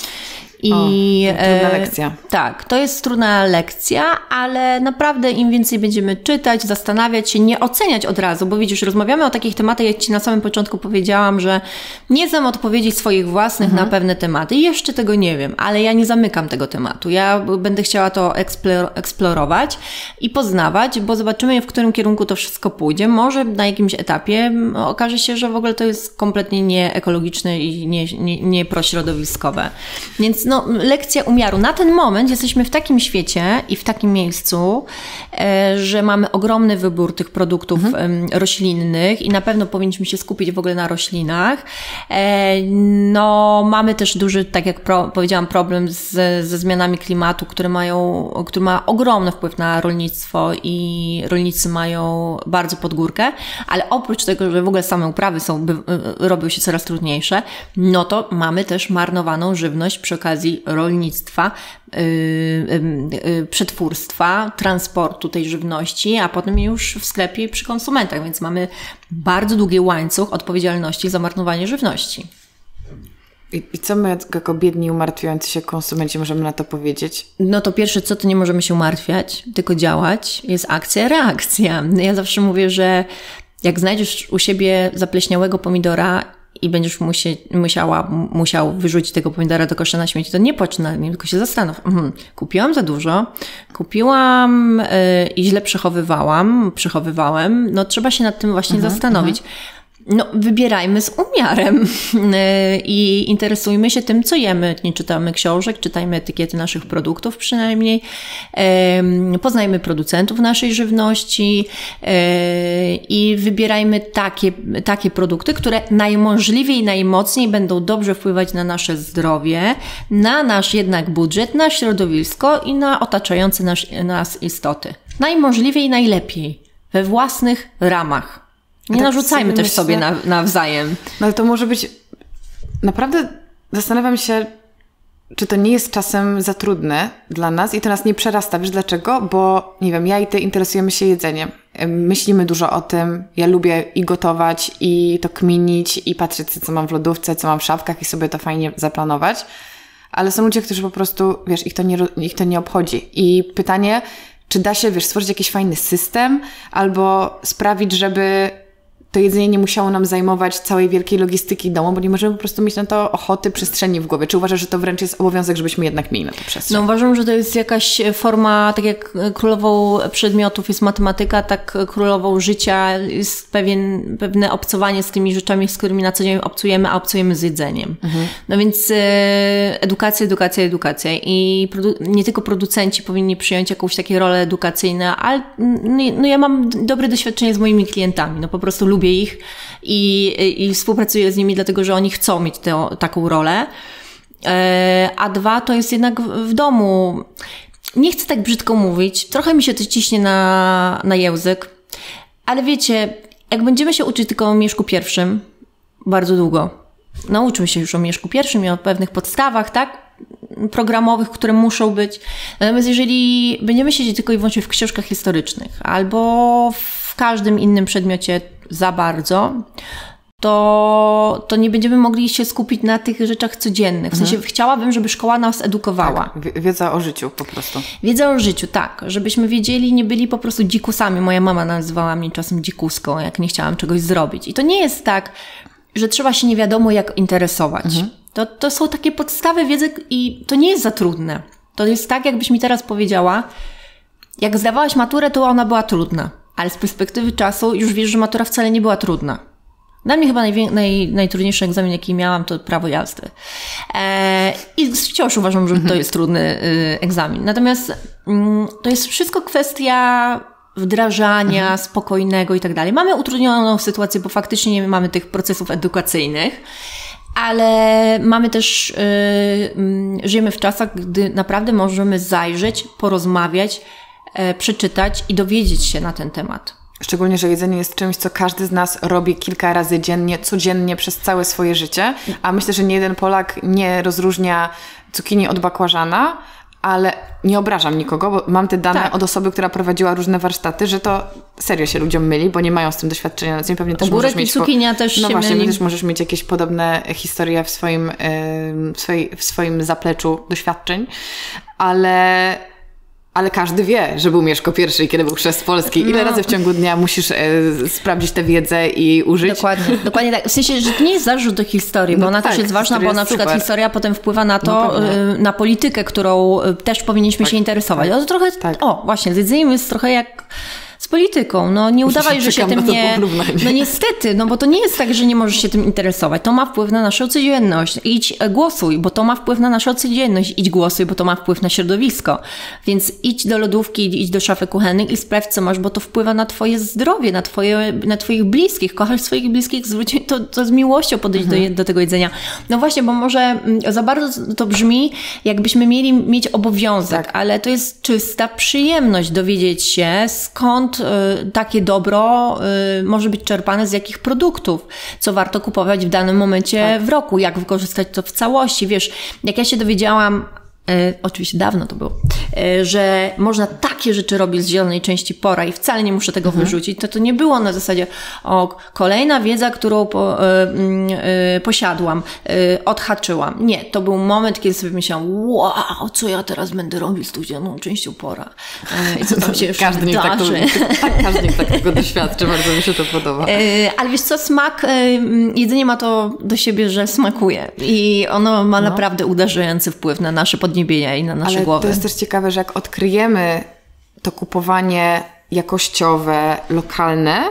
Trudna lekcja. Tak, to jest trudna lekcja, ale naprawdę im więcej będziemy czytać, zastanawiać się, nie oceniać od razu, bo widzisz, rozmawiamy o takich tematach, jak Ci na samym początku powiedziałam, że nie znam odpowiedzi swoich własnych na pewne tematy. Jeszcze tego nie wiem, ale ja nie zamykam tego tematu. Ja będę chciała to eksplorować i poznawać, bo zobaczymy, w którym kierunku to wszystko pójdzie. Może na jakimś etapie okaże się, że w ogóle to jest kompletnie nieekologiczne i nie prośrodowiskowe. Więc lekcja umiaru. Na ten moment jesteśmy w takim świecie i w takim miejscu, że mamy ogromny wybór tych produktów roślinnych i na pewno powinniśmy się skupić w ogóle na roślinach. Mamy też duży, tak jak powiedziałam, problem ze zmianami klimatu, który ma ogromny wpływ na rolnictwo i rolnicy mają bardzo pod górkę, ale oprócz tego, że w ogóle same uprawy robią się coraz trudniejsze, to mamy też marnowaną żywność przy okazji rolnictwa, przetwórstwa, transportu tej żywności, a potem już w sklepie przy konsumentach, więc mamy bardzo długi łańcuch odpowiedzialności za marnowanie żywności. I co my jako biedni, umartwiający się konsumenci możemy na to powiedzieć? To pierwsze, co to nie możemy się umartwiać, tylko działać, jest akcja, reakcja. Ja zawsze mówię, że jak znajdziesz u siebie zapleśniałego pomidora i będziesz musiał wyrzucić tego pomidora do kosza na śmieci, to nie płacz na nim, tylko się zastanów. Kupiłam za dużo, kupiłam i źle przechowywałem. No trzeba się nad tym właśnie zastanowić. No, wybierajmy z umiarem i interesujmy się tym, co jemy. Nie czytamy książek, czytajmy etykiety naszych produktów przynajmniej. Poznajmy producentów naszej żywności i wybierajmy takie produkty, które najmożliwiej, najmocniej będą dobrze wpływać na nasze zdrowie, na nasz jednak budżet, na środowisko i na otaczające nas istoty. Najmożliwiej, najlepiej. We własnych ramach. Nie tak narzucajmy też sobie nawzajem. No ale to może być... Naprawdę zastanawiam się, czy to nie jest czasem za trudne dla nas i to nas nie przerasta. Wiesz dlaczego? Bo, nie wiem, ja i ty interesujemy się jedzeniem. Myślimy dużo o tym. Ja lubię i gotować, i to kminić, i patrzeć, co mam w lodówce, co mam w szafkach i sobie to fajnie zaplanować. Ale są ludzie, którzy po prostu, wiesz, ich to nie obchodzi. I pytanie, czy da się, wiesz, stworzyć jakiś fajny system albo sprawić, żeby to jedzenie nie musiało nam zajmować całej wielkiej logistyki domu, bo nie możemy po prostu mieć na to ochoty, przestrzeni w głowie. Czy uważasz, że to wręcz jest obowiązek, żebyśmy jednak mieli na to przestrzeń? No uważam, że to jest jakaś forma, tak jak królową przedmiotów jest matematyka, tak królową życia jest pewne obcowanie z tymi rzeczami, z którymi na co dzień obcujemy, a obcujemy z jedzeniem. No więc edukacja i nie tylko producenci powinni przyjąć jakąś takie role edukacyjne, ale no ja mam dobre doświadczenie z moimi klientami, no po prostu lubię ich i współpracuję z nimi, dlatego że oni chcą mieć taką rolę. A dwa, to jest jednak w domu. Nie chcę tak brzydko mówić, trochę mi się to ciśnie na język, ale wiecie, jak będziemy się uczyć tylko o Mieszku I bardzo długo, nauczymy się już o Mieszku I i o pewnych podstawach, tak? Programowych, które muszą być. Natomiast jeżeli będziemy siedzieć tylko i wyłącznie w książkach historycznych albo w każdym innym przedmiocie za bardzo, to nie będziemy mogli się skupić na tych rzeczach codziennych. W sensie chciałabym, żeby szkoła nas edukowała. Tak, wiedza o życiu po prostu. Wiedza o życiu, tak. Żebyśmy wiedzieli, nie byli po prostu dzikusami. Moja mama nazywała mnie czasem dzikuską, jak nie chciałam czegoś zrobić. I to nie jest tak, że trzeba się nie wiadomo jak interesować. To są takie podstawy wiedzy i to nie jest za trudne. To jest tak, jakbyś mi teraz powiedziała, jak zdawałaś maturę, to ona była trudna. Ale z perspektywy czasu już wiesz, że matura wcale nie była trudna. Dla mnie chyba najtrudniejszy egzamin, jaki miałam, to prawo jazdy. I wciąż uważam, że to jest trudny egzamin. Natomiast to jest wszystko kwestia wdrażania, spokojnego i tak dalej. Mamy utrudnioną sytuację, bo faktycznie nie mamy tych procesów edukacyjnych, ale mamy też, żyjemy w czasach, gdy naprawdę możemy zajrzeć, porozmawiać, przeczytać i dowiedzieć się na ten temat. Szczególnie, że jedzenie jest czymś, co każdy z nas robi kilka razy dziennie, codziennie przez całe swoje życie, a myślę, że nie jeden Polak nie rozróżnia cukinii od bakłażana, ale nie obrażam nikogo, bo mam te dane od osoby, która prowadziła różne warsztaty, że to serio się ludziom myli, bo nie mają z tym doświadczenia. Więc pewnie też ogórek i cukinia też no się właśnie, myli. też możesz mieć jakieś podobne historie w swoim zapleczu doświadczeń, ale każdy wie, że był Mieszko I, kiedy był chrzest Polski. Ile razy w ciągu dnia musisz sprawdzić tę wiedzę i użyć? Dokładnie tak. W sensie, że to nie jest zarzut do historii, bo ona też jest ważna, bo na przykład historia potem wpływa na to, na politykę, którą też powinniśmy się interesować. To trochę, właśnie, z jedzeniem jest trochę jak z polityką. No nie udawaj, że się tym nie... No niestety, no bo to nie jest tak, że nie możesz się tym interesować. To ma wpływ na naszą codzienność. Idź głosuj, bo to ma wpływ na naszą codzienność. Idź głosuj, bo to ma wpływ na środowisko. Więc idź do lodówki, idź do szafy kuchennej i sprawdź, co masz, bo to wpływa na twoje zdrowie, na twoich bliskich. Kochasz swoich bliskich, zwróć to z miłością podejść do tego jedzenia. No właśnie, bo może za bardzo to brzmi, jakbyśmy mieli mieć obowiązek, ale to jest czysta przyjemność dowiedzieć się, skąd takie dobro może być czerpane, z jakich produktów, co warto kupować w danym momencie w roku, jak wykorzystać to w całości. Wiesz, jak ja się dowiedziałam, Oczywiście dawno to było, że można takie rzeczy robić z zielonej części pora i wcale nie muszę tego wyrzucić, to nie było na zasadzie kolejna wiedza, którą posiadłam, odhaczyłam. Nie, to był moment, kiedy sobie myślałam, wow, co ja teraz będę robić z tą zieloną częścią pora i co tam się jeszcze wydarzy. Każdy tak tego doświadczy, bardzo mi się to podoba. Ale wiesz co, smak, jedzenie ma to do siebie, że smakuje i ono ma naprawdę uderzający wpływ na nasze podniebienia i na nasze głowy. To jest też ciekawe, że jak odkryjemy to kupowanie jakościowe, lokalne,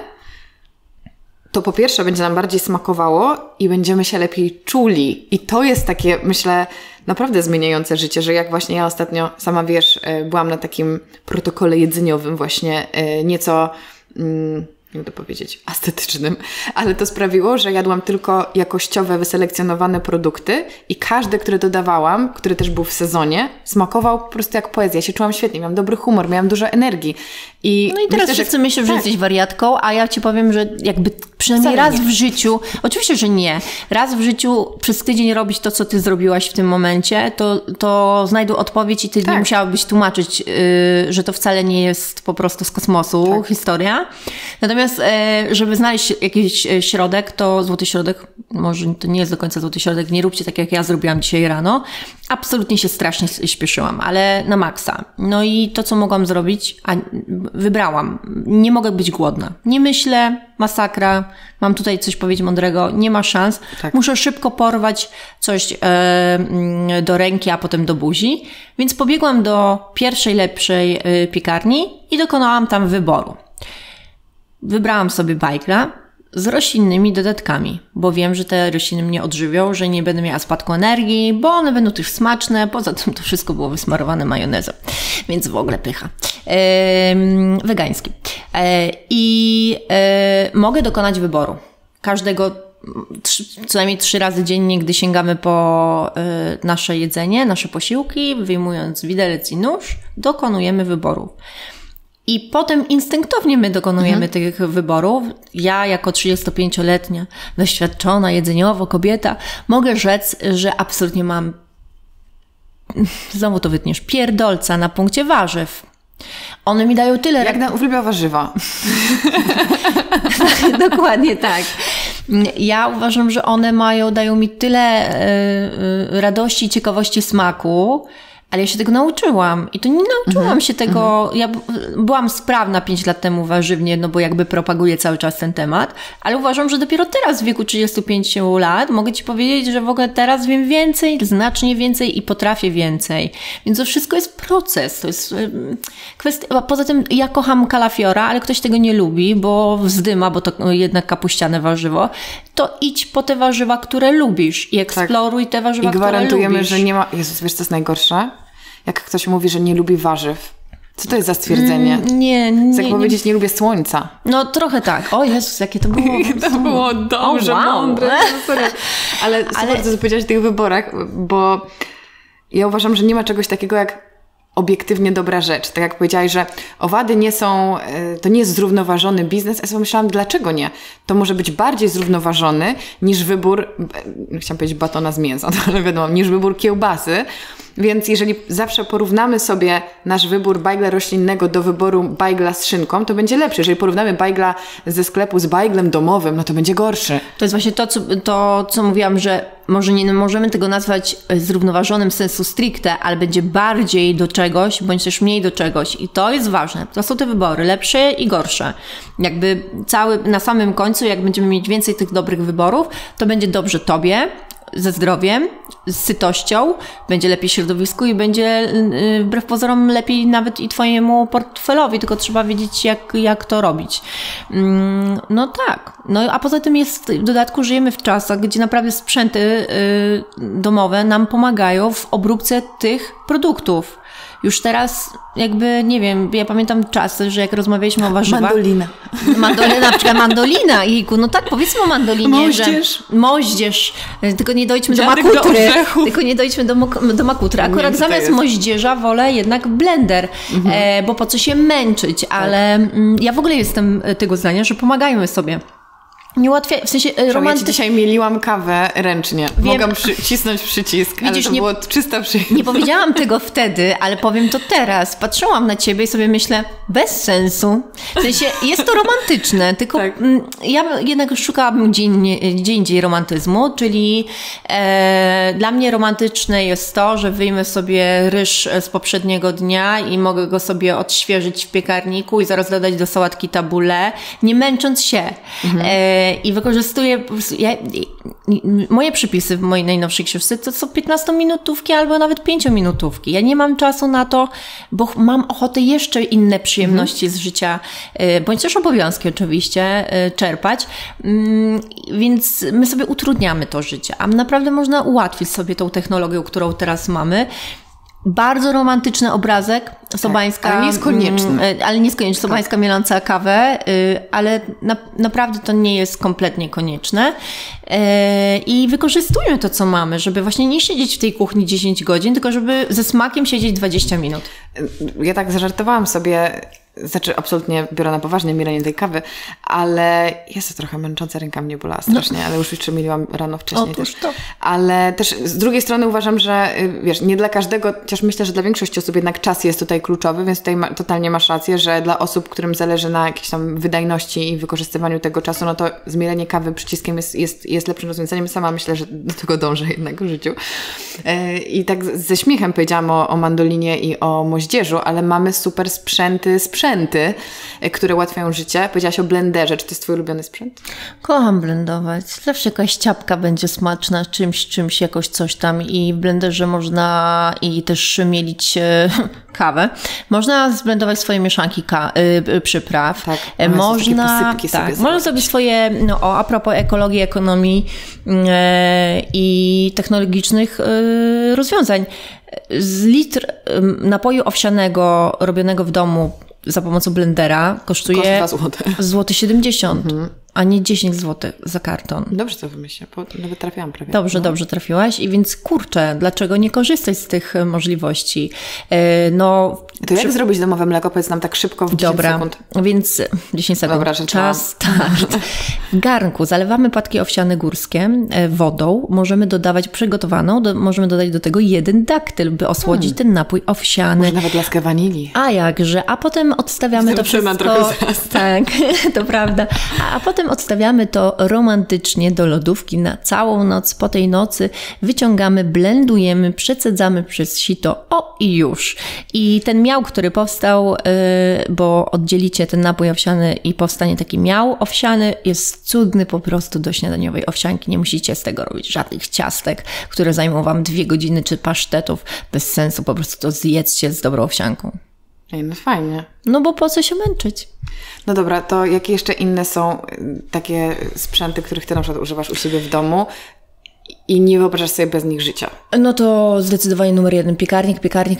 to po pierwsze będzie nam bardziej smakowało i będziemy się lepiej czuli. I to jest takie, myślę, naprawdę zmieniające życie, że jak właśnie ja ostatnio, sama wiesz, byłam na takim protokole jedzeniowym właśnie, nieco... nie będę powiedzieć estetycznym, ale to sprawiło, że jadłam tylko jakościowe, wyselekcjonowane produkty i każdy, który dodawałam, który też był w sezonie, smakował po prostu jak poezja. Ja się czułam świetnie, miałam dobry humor, miałam dużo energii. No i teraz wszyscy myślą, że jesteś wariatką, a ja Ci powiem, że jakby przynajmniej raz w życiu, oczywiście, że nie, raz w życiu przez tydzień robić to, co Ty zrobiłaś w tym momencie, to znajdą odpowiedź i Ty nie musiałabyś tłumaczyć, że to wcale nie jest po prostu z kosmosu historia. Natomiast, żeby znaleźć jakiś środek, to złoty środek, może to nie jest do końca złoty środek, nie róbcie tak, jak ja zrobiłam dzisiaj rano. Absolutnie się strasznie śpieszyłam, ale na maksa. No i to, co mogłam zrobić, wybrałam. Nie mogę być głodna. Nie myślę, masakra, mam tutaj coś powiedzieć mądrego, nie ma szans. Tak. Muszę szybko porwać coś do ręki, a potem do buzi. Więc pobiegłam do pierwszej, lepszej piekarni i dokonałam tam wyboru. Wybrałam sobie bajgla z roślinnymi dodatkami, bo wiem, że te rośliny mnie odżywią, że nie będę miała spadku energii, bo one będą też smaczne, poza tym to wszystko było wysmarowane majonezem, więc w ogóle pycha. Wegański. Mogę dokonać wyboru. Każdego, co najmniej 3 razy dziennie, gdy sięgamy po nasze jedzenie, nasze posiłki, wyjmując widelec i nóż, dokonujemy wyborów. I potem instynktownie my dokonujemy tych wyborów. Ja jako 35-letnia, doświadczona jedzeniowo kobieta mogę rzec, że absolutnie mam, znowu to wytniesz, pierdolca na punkcie warzyw. One mi dają tyle... Jak uwielbiam warzywa. Dokładnie tak. Ja uważam, że one dają mi tyle radości i ciekawości smaku, ale ja się tego nauczyłam i to nie nauczyłam się tego, ja byłam sprawna 5 lat temu warzywnie, no bo jakby propaguję cały czas ten temat, ale uważam, że dopiero teraz w wieku 35 lat mogę Ci powiedzieć, że w ogóle teraz wiem więcej, znacznie więcej i potrafię więcej. Więc to wszystko jest proces, to jest kwestia, poza tym ja kocham kalafiora, ale ktoś tego nie lubi, bo wzdyma, bo to jednak kapuściane warzywo, to idź po te warzywa, które lubisz i eksploruj te warzywa, które lubisz. I gwarantujemy, że nie ma... Jezus, wiesz co jest najgorsze? Jak ktoś mówi, że nie lubi warzyw. Co to jest za stwierdzenie? Nie. Jak powiedzieć, nie lubię słońca. No trochę tak. O Jezus, jakie to było. To było dobrze, mądre. Ale bardzo, co powiedziałaś o tych wyborach, bo ja uważam, że nie ma czegoś takiego jak obiektywnie dobra rzecz. Tak jak powiedziałaś, że owady nie są, to nie jest zrównoważony biznes. Ja sobie myślałam, dlaczego nie? To może być bardziej zrównoważony niż wybór, chciałam powiedzieć batona z mięsa, ale wiadomo, niż wybór kiełbasy. Więc jeżeli zawsze porównamy sobie nasz wybór bajgla roślinnego do wyboru bajgla z szynką, to będzie lepszy. Jeżeli porównamy bajgla ze sklepu z bajglem domowym, no to będzie gorszy. To jest właśnie to, co mówiłam, że może nie możemy tego nazwać zrównoważonym w sensu stricte, ale będzie bardziej do czegoś, bądź też mniej do czegoś. I to jest ważne. To są te wybory, lepsze i gorsze. Jakby na samym końcu, jak będziemy mieć więcej tych dobrych wyborów, to będzie dobrze Tobie, ze zdrowiem, z sytością, będzie lepiej środowisku i będzie wbrew pozorom lepiej nawet i Twojemu portfelowi, tylko trzeba wiedzieć, jak to robić. No tak. No a poza tym w dodatku żyjemy w czasach, gdzie naprawdę sprzęty domowe nam pomagają w obróbce tych produktów. Już teraz jakby, nie wiem, ja pamiętam czasy, że jak rozmawialiśmy o warzywach... Na przykład mandolina, jejku, no tak, powiedzmy o mandolinie, moździerz, tylko nie dojdźmy do makutry. Akurat zamiast moździerza wolę jednak blender, bo po co się męczyć, ale ja w ogóle jestem tego zdania, że pomagajmy sobie. Nie łatwiej, w sensie Ja ci dzisiaj mieliłam kawę ręcznie. Mogłam cisnąć przycisk, widzisz, ale to było czysta przyjemność. Nie powiedziałam tego wtedy, ale powiem to teraz. Patrzyłam na ciebie i sobie myślę, bez sensu. W sensie jest to romantyczne, tylko tak. Ja jednak szukałabym gdzie indziej romantyzmu, czyli dla mnie romantyczne jest to, że wyjmę sobie ryż z poprzedniego dnia i mogę go sobie odświeżyć w piekarniku i zaraz dodać do sałatki tabule, nie męcząc się. I wykorzystuję po prostu, moje przypisy w mojej najnowszej książce to są 15-minutówki albo nawet 5-minutówki. Ja nie mam czasu na to, bo mam ochotę jeszcze inne przyjemności z życia, bądź też obowiązki oczywiście, czerpać. Więc my sobie utrudniamy to życie, a naprawdę można ułatwić sobie tą technologią, którą teraz mamy. Bardzo romantyczny obrazek, Sobańska. Tak, ale nie jest konieczny. Ale nie jest konieczny. Sobańska mieląca kawę, ale naprawdę to nie jest kompletnie konieczne. I wykorzystujmy to, co mamy, żeby właśnie nie siedzieć w tej kuchni 10 godzin, tylko żeby ze smakiem siedzieć 20 minut. Ja tak zażartowałam sobie, znaczy absolutnie biorę na poważnie mielenie tej kawy, ale jest to trochę męczące, ręka mnie bolała strasznie, ale już mieliłam rano wcześniej też. To. Ale też z drugiej strony uważam, że wiesz, nie dla każdego, chociaż myślę, że dla większości osób jednak czas jest tutaj kluczowy, więc tutaj totalnie masz rację, że dla osób, którym zależy na jakiejś tam wydajności i wykorzystywaniu tego czasu, no to zmielenie kawy przyciskiem jest lepszym rozwiązaniem. Sama myślę, że do tego dążę jednak w życiu. I tak ze śmiechem powiedziałam o mandolinie i o moździerzu, ale mamy super sprzęty, które ułatwiają życie. Powiedziałaś o blenderze. Czy to jest twój ulubiony sprzęt? Kocham blendować. Zawsze jakaś ciapka będzie smaczna, czymś jakoś coś tam i w blenderze można i też mielić kawę. Można zblendować swoje mieszanki przypraw. Tak, można sobie swoje, a propos ekologii, ekonomii i technologicznych rozwiązań. Z litr napoju owsianego robionego w domu za pomocą blendera kosztuje 2 zł. Złoty 70, a nie 10 zł za karton. Dobrze to wymyśliłam, bo nawet trafiłam prawie. Dobrze trafiłaś i więc kurczę, dlaczego nie korzystać z tych możliwości? To jak zrobić domowe mleko? Powiedz nam tak szybko w 10 sekund. Więc 10 sekund. Dobra, czas start. W garnku zalewamy płatki owsiane górskie wodą. Możemy dodawać przygotowaną, możemy dodać do tego 1 daktyl, by osłodzić ten napój owsiany. Może nawet laskę wanilii. A jakże, a potem odstawiamy to wszystko. Tak, to prawda. A potem odstawiamy to romantycznie do lodówki na całą noc. Po tej nocy wyciągamy, blendujemy, przecedzamy przez sito. I już. I ten miał, który powstał, bo oddzielicie ten napój owsiany i powstanie taki miał owsiany, jest cudny po prostu do śniadaniowej owsianki. Nie musicie z tego robić żadnych ciastek, które zajmą wam 2 godziny, czy pasztetów. Bez sensu, po prostu to zjedzcie z dobrą owsianką. No fajnie. No bo po co się męczyć? No dobra, to jakie jeszcze inne są takie sprzęty, których ty na przykład używasz u siebie w domu i nie wyobrażasz sobie bez nich życia? No to zdecydowanie numer 1. Piekarnik.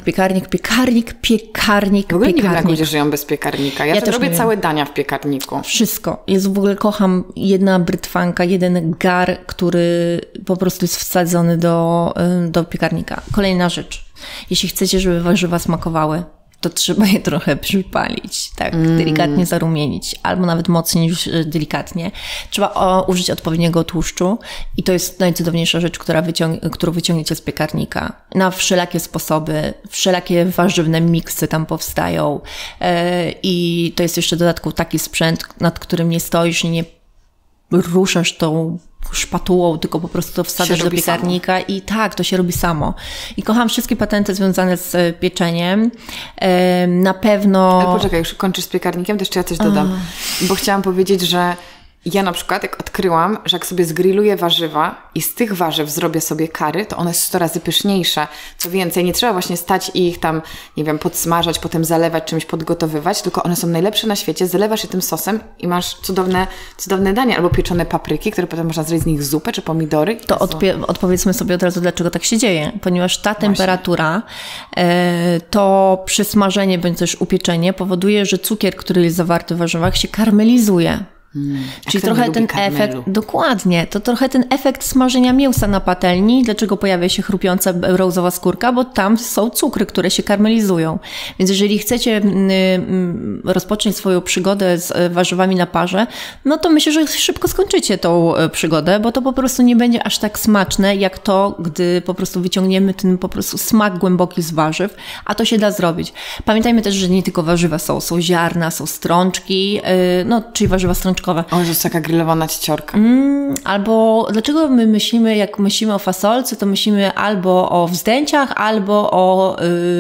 W ogóle nie wiem, jak ludzie żyją bez piekarnika. Ja też robię całe dania w piekarniku. Wszystko. Ja w ogóle kocham jedna brytwanka, jeden gar, który po prostu jest wsadzony do piekarnika. Kolejna rzecz. Jeśli chcecie, żeby warzywa smakowały, to trzeba je trochę przypalić, tak, delikatnie zarumienić, albo nawet mocniej niż delikatnie. Trzeba użyć odpowiedniego tłuszczu i to jest najcudowniejsza rzecz, którą wyciągniecie z piekarnika. Na wszelakie sposoby, wszelakie warzywne miksy tam powstają i to jest jeszcze w dodatku taki sprzęt, nad którym nie stoisz i nie ruszasz tą szpatułą, tylko po prostu to wsadzasz do piekarnika i tak, to się robi samo. I kocham wszystkie patenty związane z pieczeniem. Na pewno... Ale poczekaj, już kończysz z piekarnikiem, to jeszcze ja coś dodam. Bo chciałam powiedzieć, że ja na przykład, jak odkryłam, że jak sobie zgrilluję warzywa i z tych warzyw zrobię sobie curry, to one jest 100 razy pyszniejsze. Co więcej, nie trzeba właśnie stać i ich tam, nie wiem, podsmażać, potem zalewać, czymś podgotowywać, tylko one są najlepsze na świecie. Zalewasz je tym sosem i masz cudowne danie. Albo pieczone papryki, które potem można zrobić z nich zupę, czy pomidory. To odpowiedzmy sobie od razu, dlaczego tak się dzieje. Ponieważ ta temperatura, to przysmażenie bądź też upieczenie powoduje, że cukier, który jest zawarty w warzywach, się karmelizuje. Czyli trochę ten efekt, dokładnie, to trochę ten efekt smażenia mięsa na patelni. Dlaczego pojawia się chrupiąca brązowa skórka? Bo tam są cukry, które się karmelizują. Więc jeżeli chcecie rozpocząć swoją przygodę z warzywami na parze, no to myślę, że szybko skończycie tą przygodę, bo to po prostu nie będzie aż tak smaczne, jak to, gdy po prostu wyciągniemy ten po prostu smak głęboki z warzyw, a to się da zrobić. Pamiętajmy też, że nie tylko warzywa są ziarna, są strączki, no czyli warzywa strączkowe. O, to jest taka grillowana cieciorka. Albo dlaczego my myślimy, jak myślimy o fasolce, to myślimy albo o wzdęciach, albo o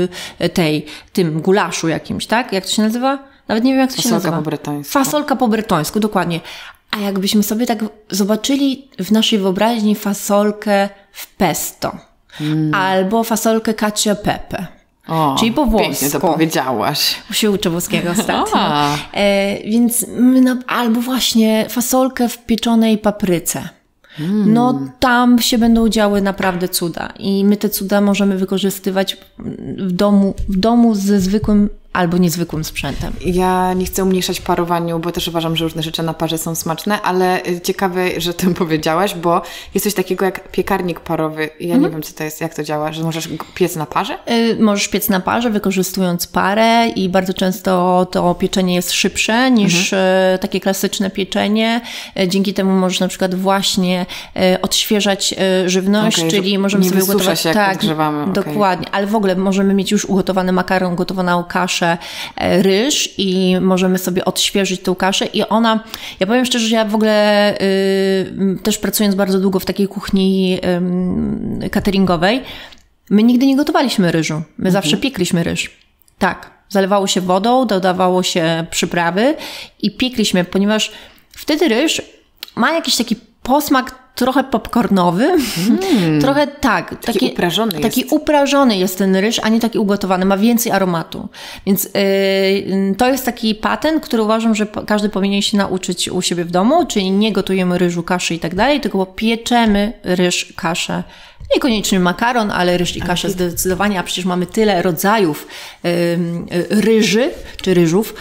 tym gulaszu jakimś, tak? Jak to się nazywa? Nawet nie wiem, jak to się nazywa. Fasolka po bretońsku. Fasolka po bretońsku, dokładnie. A jakbyśmy sobie tak zobaczyli w naszej wyobraźni fasolkę w pesto. Albo fasolkę cacio e pepe. O, czyli po włosku. Pięknie to powiedziałaś. Się uczę włoskiego ostatnio. Więc albo właśnie fasolkę w pieczonej papryce. No tam się będą działy naprawdę cuda. I my te cuda możemy wykorzystywać w domu ze zwykłym albo niezwykłym sprzętem. Ja nie chcę umniejszać parowaniu, bo też uważam, że różne rzeczy na parze są smaczne, ale ciekawe, że tym powiedziałaś, bo jest coś takiego jak piekarnik parowy. Ja nie wiem, co to jest, jak to działa, że możesz piec na parze? Możesz piec na parze, wykorzystując parę i bardzo często to pieczenie jest szybsze niż takie klasyczne pieczenie. Dzięki temu możesz na przykład właśnie odświeżać żywność, czyli możemy sobie ugotować... się, jak podgrzewamy. Dokładnie, ale w ogóle możemy mieć już ugotowany makaron, ugotowaną kaszę, ryż i możemy sobie odświeżyć tą kaszę i ona, ja powiem szczerze, że ja w ogóle też pracując bardzo długo w takiej kuchni cateringowej, my nigdy nie gotowaliśmy ryżu. My zawsze piekliśmy ryż. Tak. Zalewało się wodą, dodawało się przyprawy i piekliśmy, ponieważ wtedy ryż ma jakiś taki posmak trochę popcornowy, trochę tak. Taki uprażony jest. Taki uprażony jest ten ryż, a nie taki ugotowany. Ma więcej aromatu. Więc to jest taki patent, który uważam, że każdy powinien się nauczyć u siebie w domu, czyli nie gotujemy ryżu, kaszy i tak dalej, tylko pieczemy ryż, kaszę. Niekoniecznie makaron, ale ryż i kaszę zdecydowanie, a przecież mamy tyle rodzajów ryży, czy ryżów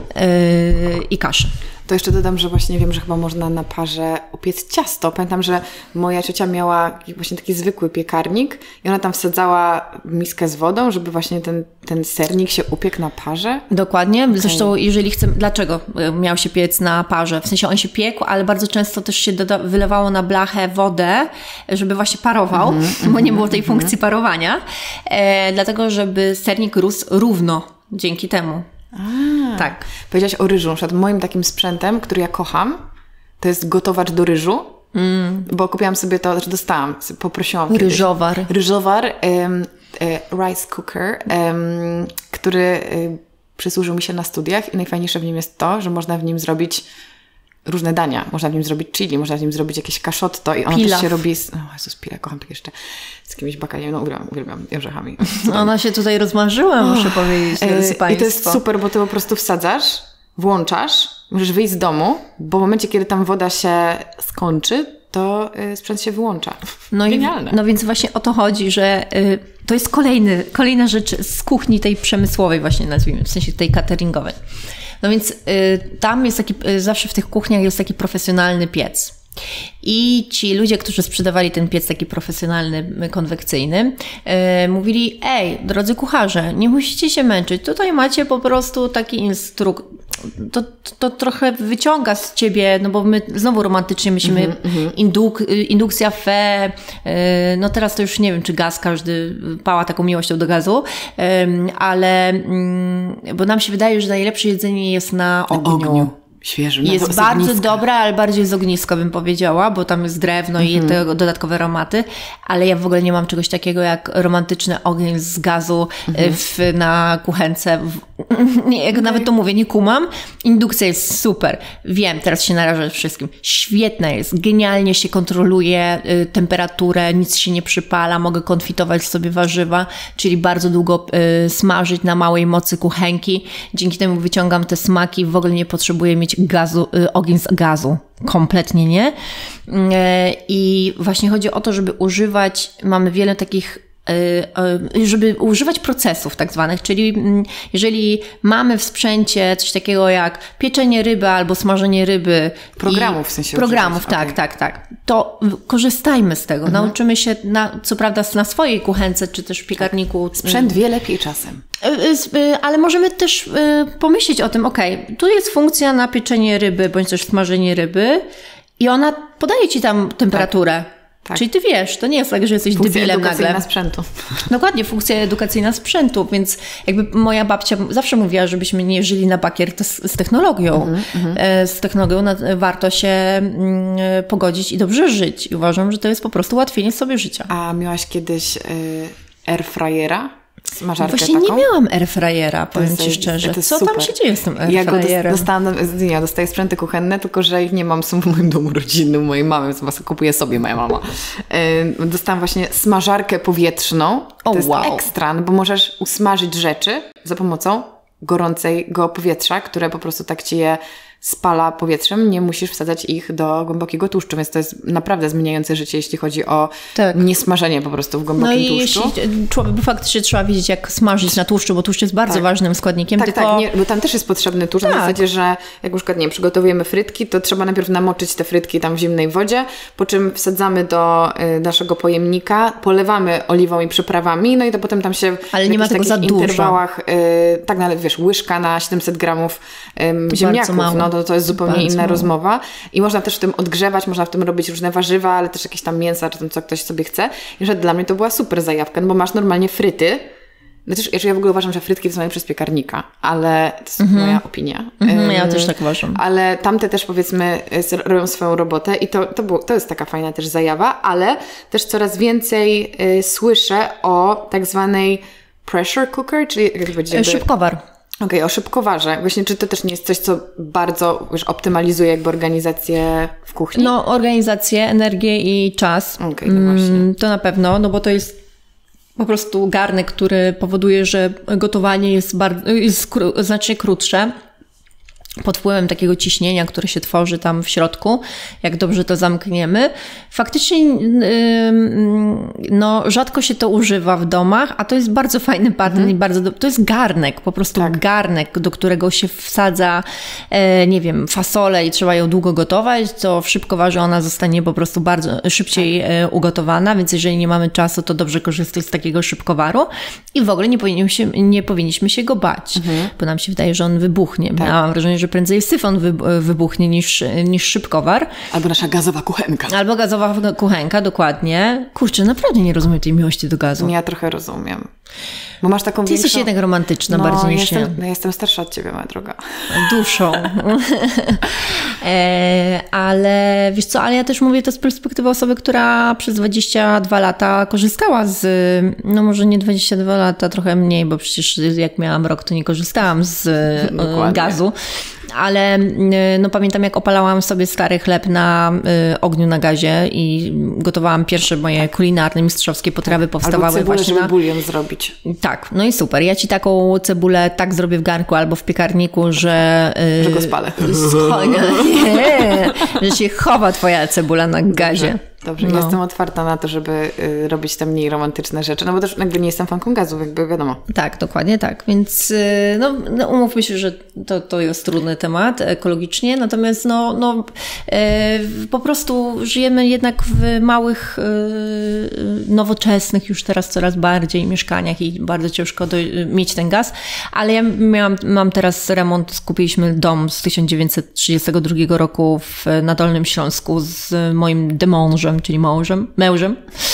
i kaszy. To jeszcze dodam, że właśnie wiem, że chyba można na parze upiec ciasto. Pamiętam, że moja ciocia miała właśnie taki zwykły piekarnik i ona tam wsadzała miskę z wodą, żeby właśnie ten sernik się upiekł na parze. Dokładnie. Okay. Zresztą jeżeli chcemy... Dlaczego miał się piec na parze? W sensie on się piekł, ale bardzo często też się wylewało na blachę wodę, żeby właśnie parował, bo nie było tej funkcji parowania. Dlatego, żeby sernik rósł równo dzięki temu. Tak. Powiedziałaś o ryżu. Na przykład moim takim sprzętem, który ja kocham, to jest gotowacz do ryżu, bo kupiłam sobie to, znaczy dostałam, poprosiłam kiedyś. Ryżowar, rice cooker, który przysłużył mi się na studiach i najfajniejsze w nim jest to, że można w nim zrobić różne dania. Można w nim zrobić chili, można w nim zrobić jakieś kaszotto i ono też się robi z... Jezus, pila, kocham to jeszcze. Z jakimiś bakaliem, uwielbiam orzechami. Ona się tutaj rozmarzyła, muszę powiedzieć, drodzy Państwo. I to jest super, bo ty po prostu wsadzasz, włączasz, możesz wyjść z domu, bo w momencie, kiedy tam woda się skończy, to sprzęt się wyłącza. Genialne. No więc właśnie o to chodzi, że to jest kolejna rzecz z kuchni tej przemysłowej właśnie nazwijmy, w sensie tej cateringowej. No więc tam jest taki, zawsze w tych kuchniach jest taki profesjonalny piec. I ci ludzie, którzy sprzedawali ten piec taki profesjonalny, konwekcyjny, mówili: ej, drodzy kucharze, nie musicie się męczyć, tutaj macie po prostu taki to trochę wyciąga z ciebie, no bo my znowu romantycznie myślimy indukcja, no teraz to już nie wiem, czy gaz, każdy pała taką miłością do gazu, ale bo nam się wydaje, że najlepsze jedzenie jest na ogniu. Świeżym. Jest bardzo dobra, ale bardziej z ogniska bym powiedziała, bo tam jest drewno i te dodatkowe aromaty, ale ja w ogóle nie mam czegoś takiego jak romantyczny ogień z gazu na kuchence. Jak nawet to mówię, nie kumam. Indukcja jest super. Wiem, teraz się narażę wszystkim. Świetna jest, genialnie się kontroluje temperaturę, nic się nie przypala, mogę konfitować sobie warzywa, czyli bardzo długo smażyć na małej mocy kuchenki. Dzięki temu wyciągam te smaki, w ogóle nie potrzebuję mieć ogień z gazu. Kompletnie nie. I właśnie chodzi o to, żeby używać, mamy wiele takich żeby używać procesów tak zwanych, czyli jeżeli mamy w sprzęcie coś takiego jak pieczenie ryby albo smażenie ryby. Programów w sensie. Programów, tak. To korzystajmy z tego. Nauczymy się, co prawda na swojej kuchence, czy też w piekarniku. Sprzęt wie lepiej czasem. Ale możemy też pomyśleć o tym, tu jest funkcja na pieczenie ryby, bądź też smażenie ryby i ona podaje ci tam temperaturę. Tak. Czyli ty wiesz, to nie jest tak, że jesteś debilem nagle. Funkcja edukacyjna sprzętu. Dokładnie, funkcja edukacyjna sprzętu, więc jakby moja babcia zawsze mówiła, żebyśmy nie żyli na bakier z technologią. Z technologią warto się pogodzić i dobrze żyć. I uważam, że to jest po prostu ułatwienie sobie życia. A miałaś kiedyś airfryera? Smażarkę właśnie taką? Nie miałam airfryera, powiem ci szczerze. Co tam się dzieje z tym airfryerem? Ja dostaję sprzęty kuchenne, tylko że ich nie mam, są w moim domu rodzinnym, mojej mamy, więc kupuję sobie moja mama. Dostałam właśnie smażarkę powietrzną. To jest ekstra, bo możesz usmażyć rzeczy za pomocą gorącego powietrza, które po prostu tak ci je spala powietrzem, nie musisz wsadzać ich do głębokiego tłuszczu, więc to jest naprawdę zmieniające życie, jeśli chodzi o niesmażenie po prostu w głębokim tłuszczu. Bo faktycznie trzeba wiedzieć, jak smażyć na tłuszczu, bo tłuszcz jest bardzo ważnym składnikiem. Bo tam też jest potrzebny tłuszcz, na zasadzie, że jak na przykład, przygotowujemy frytki, to trzeba najpierw namoczyć te frytki tam w zimnej wodzie, po czym wsadzamy do naszego pojemnika, polewamy oliwą i przyprawami, no i to potem tam się ale nie ma tego za dużo. Interwałach, ale wiesz, łyżka na 700 gramów ziemniaków, to jest zupełnie inna rozmowa. I można też w tym odgrzewać, można w tym robić różne warzywa, ale też jakieś tam mięsa, czy tam co ktoś sobie chce. I że dla mnie to była super zajawka, bo masz normalnie fryty. Ja w ogóle uważam, że frytki są przez piekarnika, ale to jest moja opinia. Ja też tak uważam. Ale tamte też powiedzmy robią swoją robotę i to jest taka fajna też zajawa, ale też coraz więcej słyszę o tak zwanej pressure cooker, czyli jak to powiedzieć? Szybkowar. O szybkowarze. Właśnie, czy to też nie jest coś, co bardzo optymalizuje jakby organizację w kuchni? No, organizację, energię i czas. No właśnie. To na pewno, bo to jest po prostu garnek, który powoduje, że gotowanie jest znacznie krótsze. Pod wpływem takiego ciśnienia, które się tworzy tam w środku, jak dobrze to zamkniemy. Faktycznie rzadko się to używa w domach, a to jest bardzo fajny patent i to jest garnek, po prostu garnek, do którego się wsadza, fasolę i trzeba ją długo gotować, to w szybkowarze ona zostanie po prostu bardzo szybciej ugotowana, więc jeżeli nie mamy czasu, to dobrze korzystać z takiego szybkowaru i w ogóle nie powinniśmy się go bać, bo nam się wydaje, że on wybuchnie. Ja mam wrażenie, że prędzej syfon wybuchnie niż szybkowar. Albo nasza gazowa kuchenka. Albo gazowa kuchenka, dokładnie. Kurczę, naprawdę nie rozumiem tej miłości do gazu. Ja trochę rozumiem. Bo masz taką Ty jesteś jednak romantyczna bardziej niż ja. Jestem starsza od ciebie, moja droga. Duszą. Ale wiesz co, ale ja też mówię to z perspektywy osoby, która przez 22 lata korzystała może nie 22 lata, trochę mniej, bo przecież jak miałam rok, to nie korzystałam z gazu. Ale pamiętam, jak opalałam sobie stary chleb na ogniu na gazie i gotowałam pierwsze moje kulinarne, mistrzowskie potrawy powstawały albo cebulę, właśnie żeby bulion zrobić. Tak, no i super. Ja ci taką cebulę tak zrobię w garnku albo w piekarniku, że go spalę. Że się chowa twoja cebula na gazie. Dobrze, ja jestem otwarta na to, żeby robić te mniej romantyczne rzeczy, bo też jakby nie jestem fanką gazu, jakby wiadomo. Tak, dokładnie tak, więc umówmy się, że to jest trudny temat ekologicznie, natomiast po prostu żyjemy jednak w małych, nowoczesnych już teraz coraz bardziej mieszkaniach i bardzo ciężko mieć ten gaz, ale ja mam teraz remont, skupiliśmy dom z 1932 roku na Dolnym Śląsku z moim demążem, czyli mężem.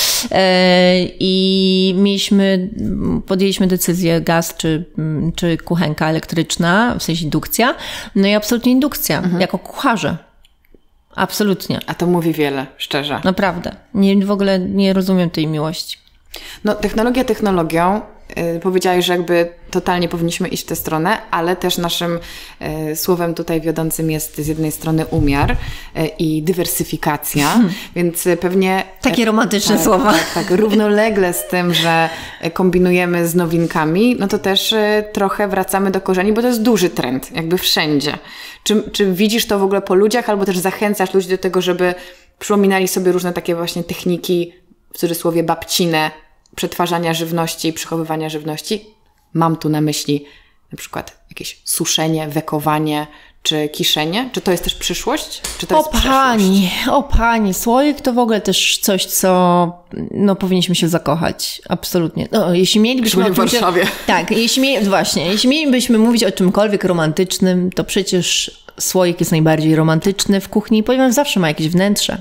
I podjęliśmy decyzję gaz czy kuchenka elektryczna, w sensie indukcja. No i absolutnie indukcja, jako kucharze. Absolutnie. A to mówi wiele, szczerze. Naprawdę. W ogóle nie rozumiem tej miłości. Technologia technologią. Powiedziałeś, że jakby totalnie powinniśmy iść w tę stronę, ale też naszym słowem tutaj wiodącym jest z jednej strony umiar i dywersyfikacja, więc pewnie... Takie romantyczne słowa. Tak, równolegle z tym, że kombinujemy z nowinkami, to też trochę wracamy do korzeni, bo to jest duży trend, jakby wszędzie. Czy widzisz to w ogóle po ludziach, albo też zachęcasz ludzi do tego, żeby przypominali sobie różne takie właśnie techniki, w cudzysłowie babcine, przetwarzania żywności i przechowywania żywności. Mam tu na myśli na przykład jakieś suszenie, wekowanie czy kiszenie. Czy to jest też przyszłość? Czy to jest przeszłość? O pani, słoik to w ogóle też coś, co powinniśmy się zakochać. Absolutnie. Jeśli mielibyśmy w Warszawie. Tak, jeśli mielibyśmy mówić o czymkolwiek romantycznym, to przecież słoik jest najbardziej romantyczny w kuchni, ponieważ zawsze ma jakieś wnętrze.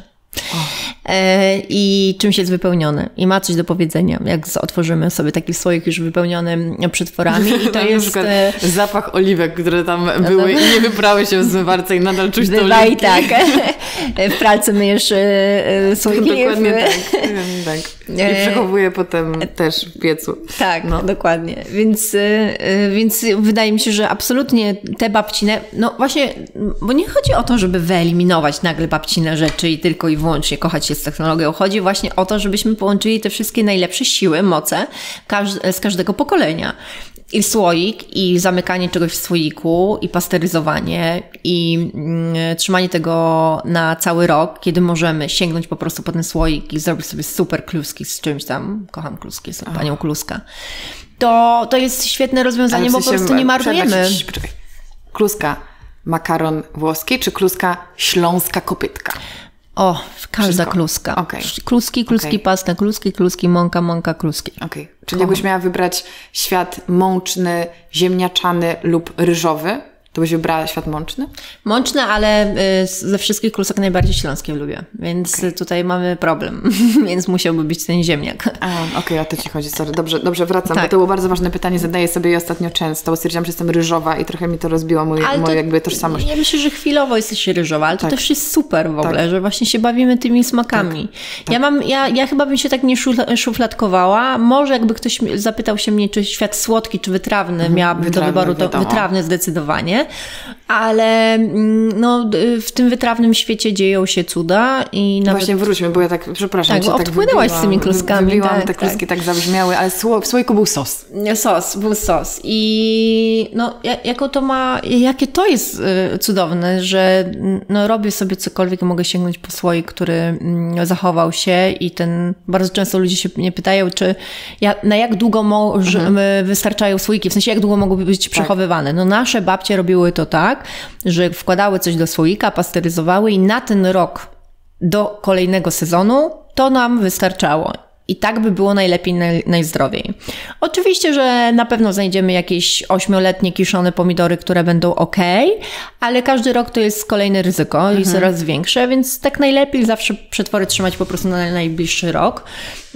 I czymś jest wypełniony i ma coś do powiedzenia, jak otworzymy sobie taki słoik już wypełniony przetworami i to jest zapach oliwek, które tam były i nie wybrały się w zmywarce i nadal czuć te oliwki. I tak. W pralce myjesz słoiki. Dokładnie tak. I przechowuję potem też w piecu. Tak, dokładnie. Więc wydaje mi się, że absolutnie te babcine, właśnie, bo nie chodzi o to, żeby wyeliminować nagle babcine rzeczy i tylko i wyłącznie kochać się z technologią. Chodzi właśnie o to, żebyśmy połączyli te wszystkie najlepsze siły, moce z każdego pokolenia. I słoik, i zamykanie czegoś w słoiku, i pasteryzowanie, i trzymanie tego na cały rok, kiedy możemy sięgnąć po prostu po ten słoik i zrobić sobie super kluski z czymś tam. Kocham kluski, jestem panią kluska. To jest świetne rozwiązanie, bo po prostu nie marnujemy. Poczekaj. Kluska makaron włoski, czy kluska śląska kopytka? Każda Wszystko. kluska. Okay. Kluski, pasta, kluski, mąka, kluski. Okej. Czyli jakbyś miała wybrać świat mączny, ziemniaczany lub ryżowy, to byś wybrała świat mączny? Mączny, ale ze wszystkich klusek najbardziej śląskie lubię, więc tutaj mamy problem, więc musiałby być ten ziemniak. Okej, o to ci chodzi, sorry. Dobrze, wracam, bo to było bardzo ważne pytanie, zadaję sobie je ostatnio często, bo stwierdziłam, że jestem ryżowa i trochę mi to rozbiło moją jakby tożsamość. Ja myślę, że chwilowo jesteś ryżowa, ale to też jest super w ogóle, że właśnie się bawimy tymi smakami. Tak. Ja chyba bym się tak nie szufladkowała, może jakby ktoś zapytał się mnie, czy świat słodki, czy wytrawny, miałabym do wyboru to wytrawny zdecydowanie. Ale w tym wytrawnym świecie dzieją się cuda i nawet... Właśnie wróćmy, bo ja przepraszam. Tak, bo odpłynęłaś z tymi kluskami. Te kluski tak zabrzmiały, ale w słoiku był sos. Był sos. I jakie to jest cudowne, że robię sobie cokolwiek i mogę sięgnąć po słoik, który zachował się i bardzo często ludzie się mnie pytają, na jak długo wystarczają słoiki, w sensie jak długo mogą być przechowywane. Nasze babcie robiły to tak, że wkładały coś do słoika, pasteryzowały i na ten rok do kolejnego sezonu to nam wystarczało. I tak by było najlepiej, najzdrowiej. Oczywiście, że na pewno znajdziemy jakieś 8-letnie kiszone pomidory, które będą ale każdy rok to jest kolejne ryzyko i coraz większe, więc tak najlepiej zawsze przetwory trzymać po prostu na najbliższy rok.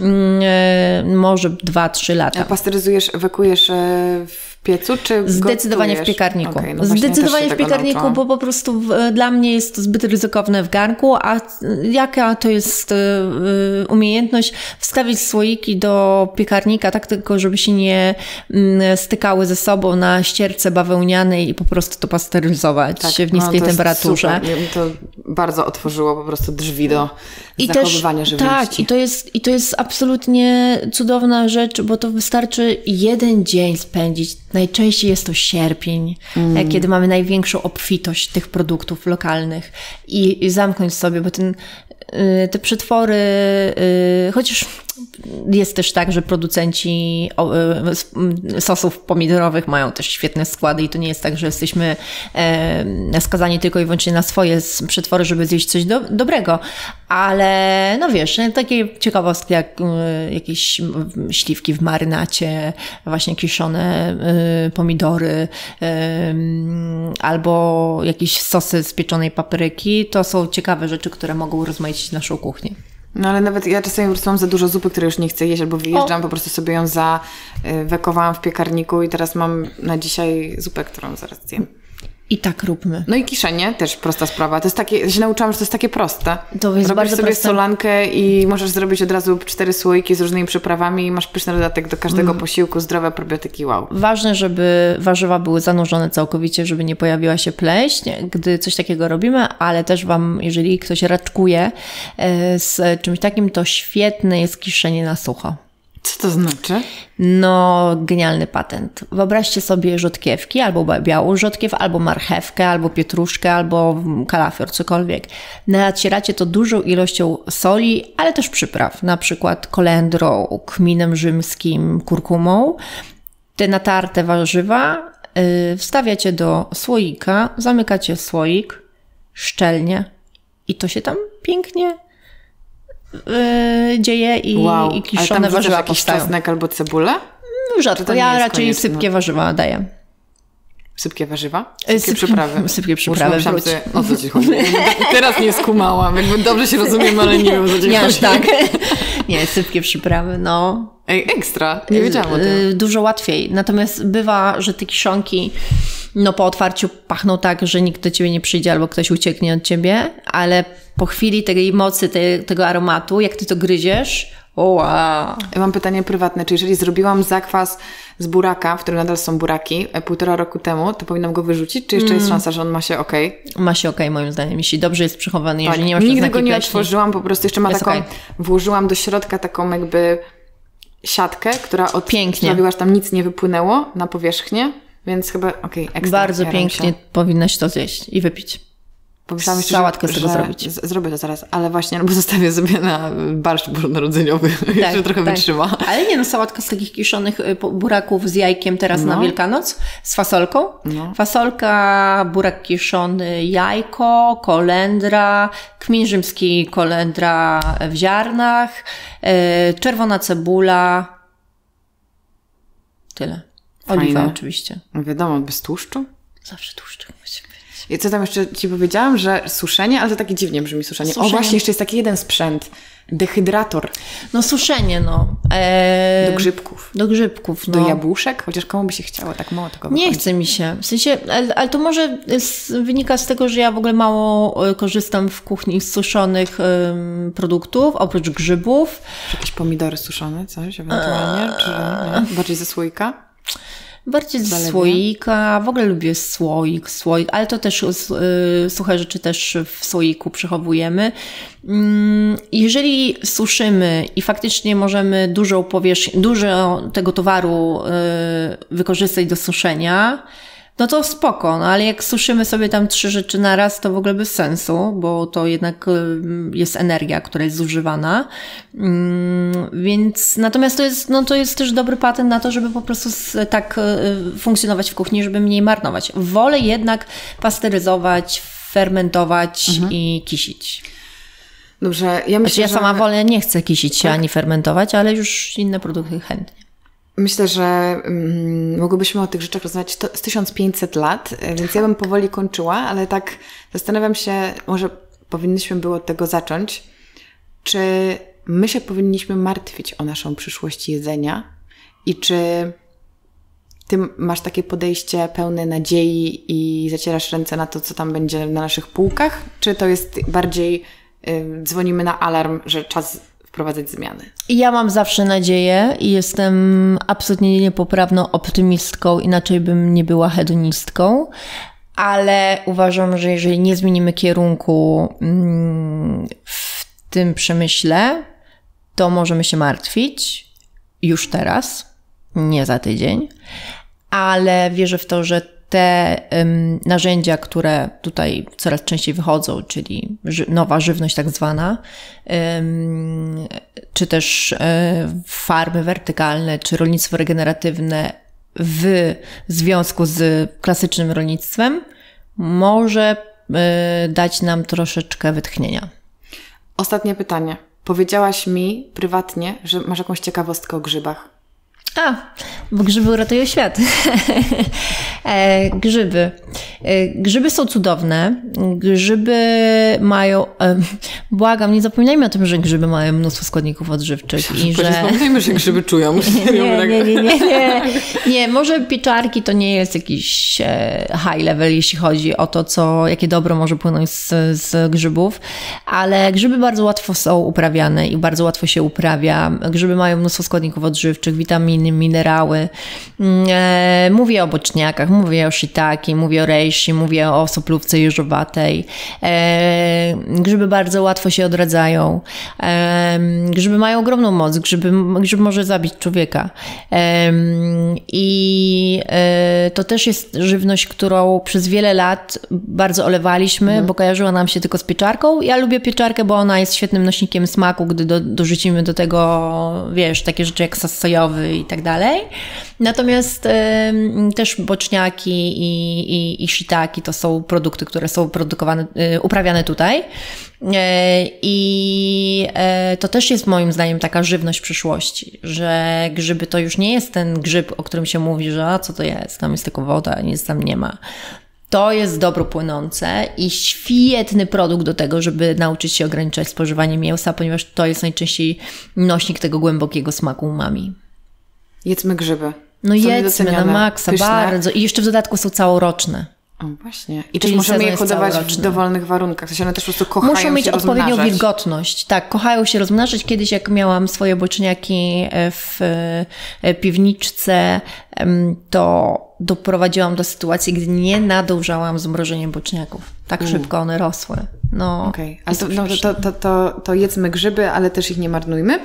Może 2-3 lata. A pasteryzujesz, wekujesz w piecu, czy zdecydowanie gotujesz? w piekarniku. Zdecydowanie w piekarniku, bo po prostu dla mnie jest to zbyt ryzykowne w garnku, a jaka to jest umiejętność wstawić słoiki do piekarnika, tak tylko żeby się nie stykały ze sobą na ścierce bawełnianej i po prostu to pasteryzować w niskiej temperaturze. Super. Mi to bardzo otworzyło po prostu drzwi do zachowywania żywności. Tak, i to jest absolutnie cudowna rzecz, bo to wystarczy jeden dzień spędzić. Najczęściej jest to sierpień, kiedy mamy największą obfitość tych produktów lokalnych i zamknąć sobie, bo te przetwory, chociaż jest też tak, że producenci sosów pomidorowych mają też świetne składy i to nie jest tak, że jesteśmy skazani tylko i wyłącznie na swoje przetwory, żeby zjeść coś dobrego, ale takie ciekawostki jak jakieś śliwki w marynacie, właśnie kiszone pomidory albo jakieś sosy z pieczonej papryki, to są ciekawe rzeczy, które mogą rozmaicić naszą kuchnię. Ale nawet ja czasami po prostu mam za dużo zupy, której już nie chcę jeść, albo wyjeżdżam, po prostu sobie ją zawekowałam w piekarniku i teraz mam na dzisiaj zupę, którą zaraz zjem. I tak róbmy. No i kiszenie, też prosta sprawa. To jest takie, ja się nauczyłam, że to jest takie proste. To jest robisz bardzo sobie proste. solankę i możesz zrobić od razu 4 słoiki z różnymi przyprawami i masz pyszny dodatek do każdego posiłku, zdrowe probiotyki, wow. Ważne, żeby warzywa były zanurzone całkowicie, żeby nie pojawiła się pleśń, gdy coś takiego robimy, ale też jeżeli ktoś raczkuje z czymś takim, to świetne jest kiszenie na sucho. Co to znaczy? No, genialny patent. Wyobraźcie sobie rzodkiewki, albo białą rzodkiew, albo marchewkę, albo pietruszkę, albo kalafior, cokolwiek. Nacieracie to dużą ilością soli, ale też przypraw, na przykład kolendrą, kminem rzymskim, kurkumą. Te natarte warzywa wstawiacie do słoika, zamykacie słoik szczelnie i to się tam pięknie dzieje i kiszone warzywa powstają. Czosnek albo cebulę? Rzadko, ja raczej sypkie warzywa daję. Sypkie warzywa? Sypkie przyprawy. Sypkie przyprawy, wróć. O co ci chodzi? Teraz nie skumałam. Jakby dobrze się rozumiem, ale nie wiem, o co ci chodzi. Nie aż tak. Nie, sypkie przyprawy, no. Ej, ekstra. Nie wiedziałam o tym. Dużo łatwiej. Natomiast bywa, że te kiszonki po otwarciu pachną tak, że nikt do ciebie nie przyjdzie albo ktoś ucieknie od ciebie, ale po chwili tej mocy, tego aromatu, jak ty to gryziesz, wow. Ja mam pytanie prywatne. Czy jeżeli zrobiłam zakwas z buraka, w którym nadal są buraki, 1,5 roku temu, to powinnam go wyrzucić? Czy jeszcze jest szansa, że on ma się okej? Ma się okej, moim zdaniem. Jeśli dobrze jest przechowany, tak. jeżeli nie masz Nigdy go nie otworzyłam, po prostu jeszcze ma taką, włożyłam do środka taką jakby siatkę, która sprawiła, że tam nic nie wypłynęło na powierzchnię, więc chyba ekstra. Bardzo pięknie powinnaś to zjeść i wypić. Pomyślałam jeszcze, sałatkę z tego zrobić. Zrobię to zaraz, ale właśnie, bo zostawię sobie na barszcz bożonarodzeniowy. Jeszcze trochę wytrzyma. Ale nie, sałatka z takich kiszonych buraków z jajkiem teraz na Wielkanoc, z fasolką. No. Fasolka, burak kiszony, jajko, kolendra, kmin rzymski, kolendra w ziarnach, czerwona cebula. Tyle. Oliwa oczywiście. No wiadomo, bez tłuszczu? Zawsze tłuszczyk musi być. I co tam jeszcze ci powiedziałam, że suszenie, ale to takie dziwnie brzmi suszenie. O właśnie, jeszcze jest taki jeden sprzęt. Dehydrator. No suszenie, Do grzybków. Do grzybków, Do jabłuszek? Chociaż komu by się chciało tak mało tego wychodzi. Nie chce mi się. W sensie, ale to może wynika z tego, że ja w ogóle mało korzystam w kuchni z suszonych produktów, oprócz grzybów. Jakieś pomidory suszone, coś ewentualnie? Czy nie? Bardziej ze słoika? Bardziej z słoika, w ogóle lubię słoik, ale to też suche rzeczy też w słoiku przechowujemy. Jeżeli suszymy i faktycznie możemy dużo tego towaru wykorzystać do suszenia, no to spoko, ale jak suszymy sobie tam 3 rzeczy na raz, to w ogóle bez sensu, bo to jednak jest energia, która jest zużywana. Więc natomiast to jest też dobry patent na to, żeby po prostu tak funkcjonować w kuchni, żeby mniej marnować. Wolę jednak pasteryzować, fermentować i kisić. Dobrze, ja myślę, ja sama wolę, nie chcę kisić się ani fermentować, ale już inne produkty chętnie. Myślę, że mogłybyśmy o tych rzeczach rozmawiać z 1500 lat, więc ja bym powoli kończyła, ale tak zastanawiam się, może powinniśmy było od tego zacząć. Czy my się powinniśmy martwić o naszą przyszłość jedzenia i czy ty masz takie podejście pełne nadziei i zacierasz ręce na to, co tam będzie na naszych półkach? Czy to jest bardziej dzwonimy na alarm, że czas wprowadzać zmiany? Ja mam zawsze nadzieję i jestem absolutnie niepoprawną optymistką, inaczej bym nie była hedonistką, ale uważam, że jeżeli nie zmienimy kierunku w tym przemyśle, to możemy się martwić już teraz, nie za tydzień, ale wierzę w to, że te narzędzia, które tutaj coraz częściej wychodzą, czyli nowa żywność tak zwana, czy też farmy wertykalne, czy rolnictwo regeneratywne w związku z klasycznym rolnictwem, może dać nam troszeczkę wytchnienia. Ostatnie pytanie. Powiedziałaś mi prywatnie, że masz jakąś ciekawostkę o grzybach. Bo grzyby uratują świat. Grzyby. Grzyby są cudowne. Grzyby mają... Błagam, nie zapominajmy o tym, że grzyby mają mnóstwo składników odżywczych. Nie zapominajmy, że grzyby czują. Nie, może pieczarki to nie jest jakiś high level, jeśli chodzi o to, jakie dobro może płynąć z grzybów, ale grzyby bardzo łatwo są uprawiane i bardzo łatwo się uprawia. Grzyby mają mnóstwo składników odżywczych, witaminy, witaminy, minerały. Mówię o boczniakach, mówię o shiitake, mówię o reishi, mówię o soplówce jeżowatej. Grzyby bardzo łatwo się odradzają. Grzyby mają ogromną moc, grzyb może zabić człowieka. I to też jest żywność, którą przez wiele lat bardzo olewaliśmy, bo kojarzyła nam się tylko z pieczarką. Ja lubię pieczarkę, bo ona jest świetnym nośnikiem smaku, gdy dorzucimy do tego, wiesz, takie rzeczy jak sos sojowy i tak dalej. Natomiast też boczniaki i shiitake to są produkty, które są uprawiane tutaj. I to też jest moim zdaniem taka żywność przyszłości, że grzyby to już nie jest ten grzyb, o którym się mówi, że co to jest, tam jest tylko woda, nic tam nie ma. To jest dobro płynące i świetny produkt do tego, żeby nauczyć się ograniczać spożywanie mięsa, ponieważ to jest najczęściej nośnik tego głębokiego smaku umami. Jedzmy grzyby. No jedzmy na maksa, pyszne. Bardzo. I jeszcze w dodatku są całoroczne. O, właśnie. I też możemy je hodować w dowolnych warunkach. To się one też po prostu kochają Muszą mieć się odpowiednią rozmnażać. wilgotność. Tak, kochają się rozmnażać. Kiedyś jak miałam swoje boczniaki w piwniczce, to doprowadziłam do sytuacji, gdy nie nadążałam z mrożeniem boczniaków. Tak szybko one rosły. No, okej. Ale to jedzmy grzyby, ale też ich nie marnujmy.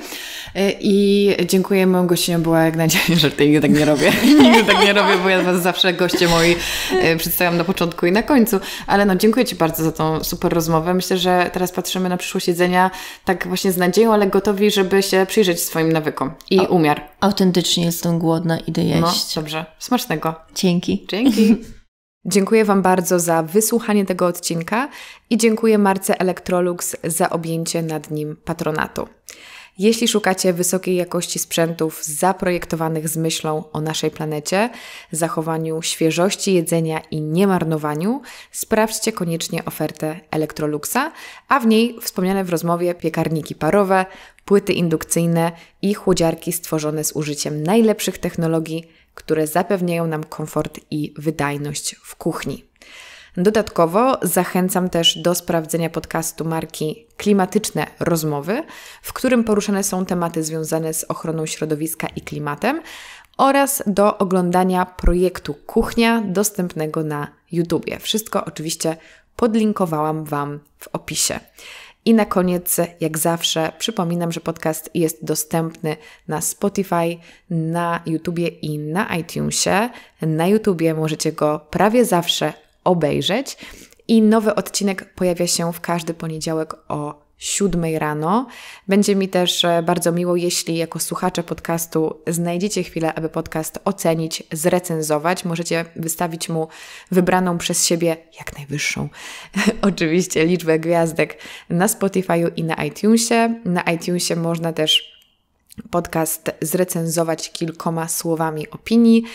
I dziękuję, moją gościnią była jak nadzieję, że nigdy tak nie robię. Nigdy tak nie robię, bo ja was zawsze goście moi przedstawiam na początku i na końcu. Ale dziękuję Ci bardzo za tą super rozmowę. Myślę, że teraz patrzymy na przyszłość jedzenia tak właśnie z nadzieją, ale gotowi, żeby się przyjrzeć swoim nawykom i umiar. Autentycznie jestem głodna, idę jeść. No, dobrze. Smacznego. Dzięki. Dzięki. Dziękuję Wam bardzo za wysłuchanie tego odcinka i dziękuję marce Electrolux za objęcie nad nim patronatu. Jeśli szukacie wysokiej jakości sprzętów zaprojektowanych z myślą o naszej planecie, zachowaniu świeżości jedzenia i niemarnowaniu, sprawdźcie koniecznie ofertę Electroluxa, a w niej wspomniane w rozmowie piekarniki parowe, płyty indukcyjne i chłodziarki stworzone z użyciem najlepszych technologii, które zapewniają nam komfort i wydajność w kuchni. Dodatkowo zachęcam też do sprawdzenia podcastu marki Klimatyczne Rozmowy, w którym poruszane są tematy związane z ochroną środowiska i klimatem, oraz do oglądania projektu Kuchnia dostępnego na YouTubie. Wszystko oczywiście podlinkowałam Wam w opisie. I na koniec, jak zawsze, przypominam, że podcast jest dostępny na Spotify, na YouTubie i na iTunesie. Na YouTubie możecie go prawie zawsze obejrzeć i nowy odcinek pojawia się w każdy poniedziałek o 7 rano. Będzie mi też bardzo miło, jeśli jako słuchacze podcastu znajdziecie chwilę, aby podcast ocenić, zrecenzować. Możecie wystawić mu wybraną przez siebie, jak najwyższą, oczywiście, liczbę gwiazdek na Spotify'u i na iTunesie. Na iTunesie można też podcast zrecenzować kilkoma słowami opinii.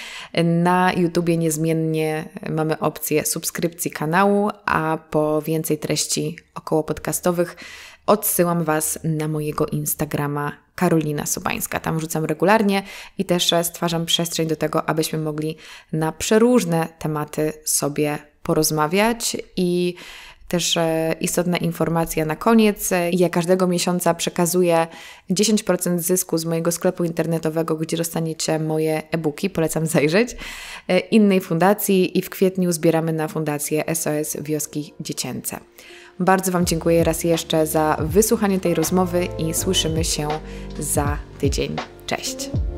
Na YouTubie niezmiennie mamy opcję subskrypcji kanału, a po więcej treści około podcastowych odsyłam Was na mojego Instagrama Karolina Sobańska. Tam rzucam regularnie i też stwarzam przestrzeń do tego, abyśmy mogli na przeróżne tematy sobie porozmawiać. I też istotna informacja na koniec. Ja każdego miesiąca przekazuję 10% zysku z mojego sklepu internetowego, gdzie dostaniecie moje e-booki, polecam zajrzeć, innej fundacji i w kwietniu zbieramy na fundację SOS Wioski Dziecięce. Bardzo Wam dziękuję raz jeszcze za wysłuchanie tej rozmowy i słyszymy się za tydzień. Cześć!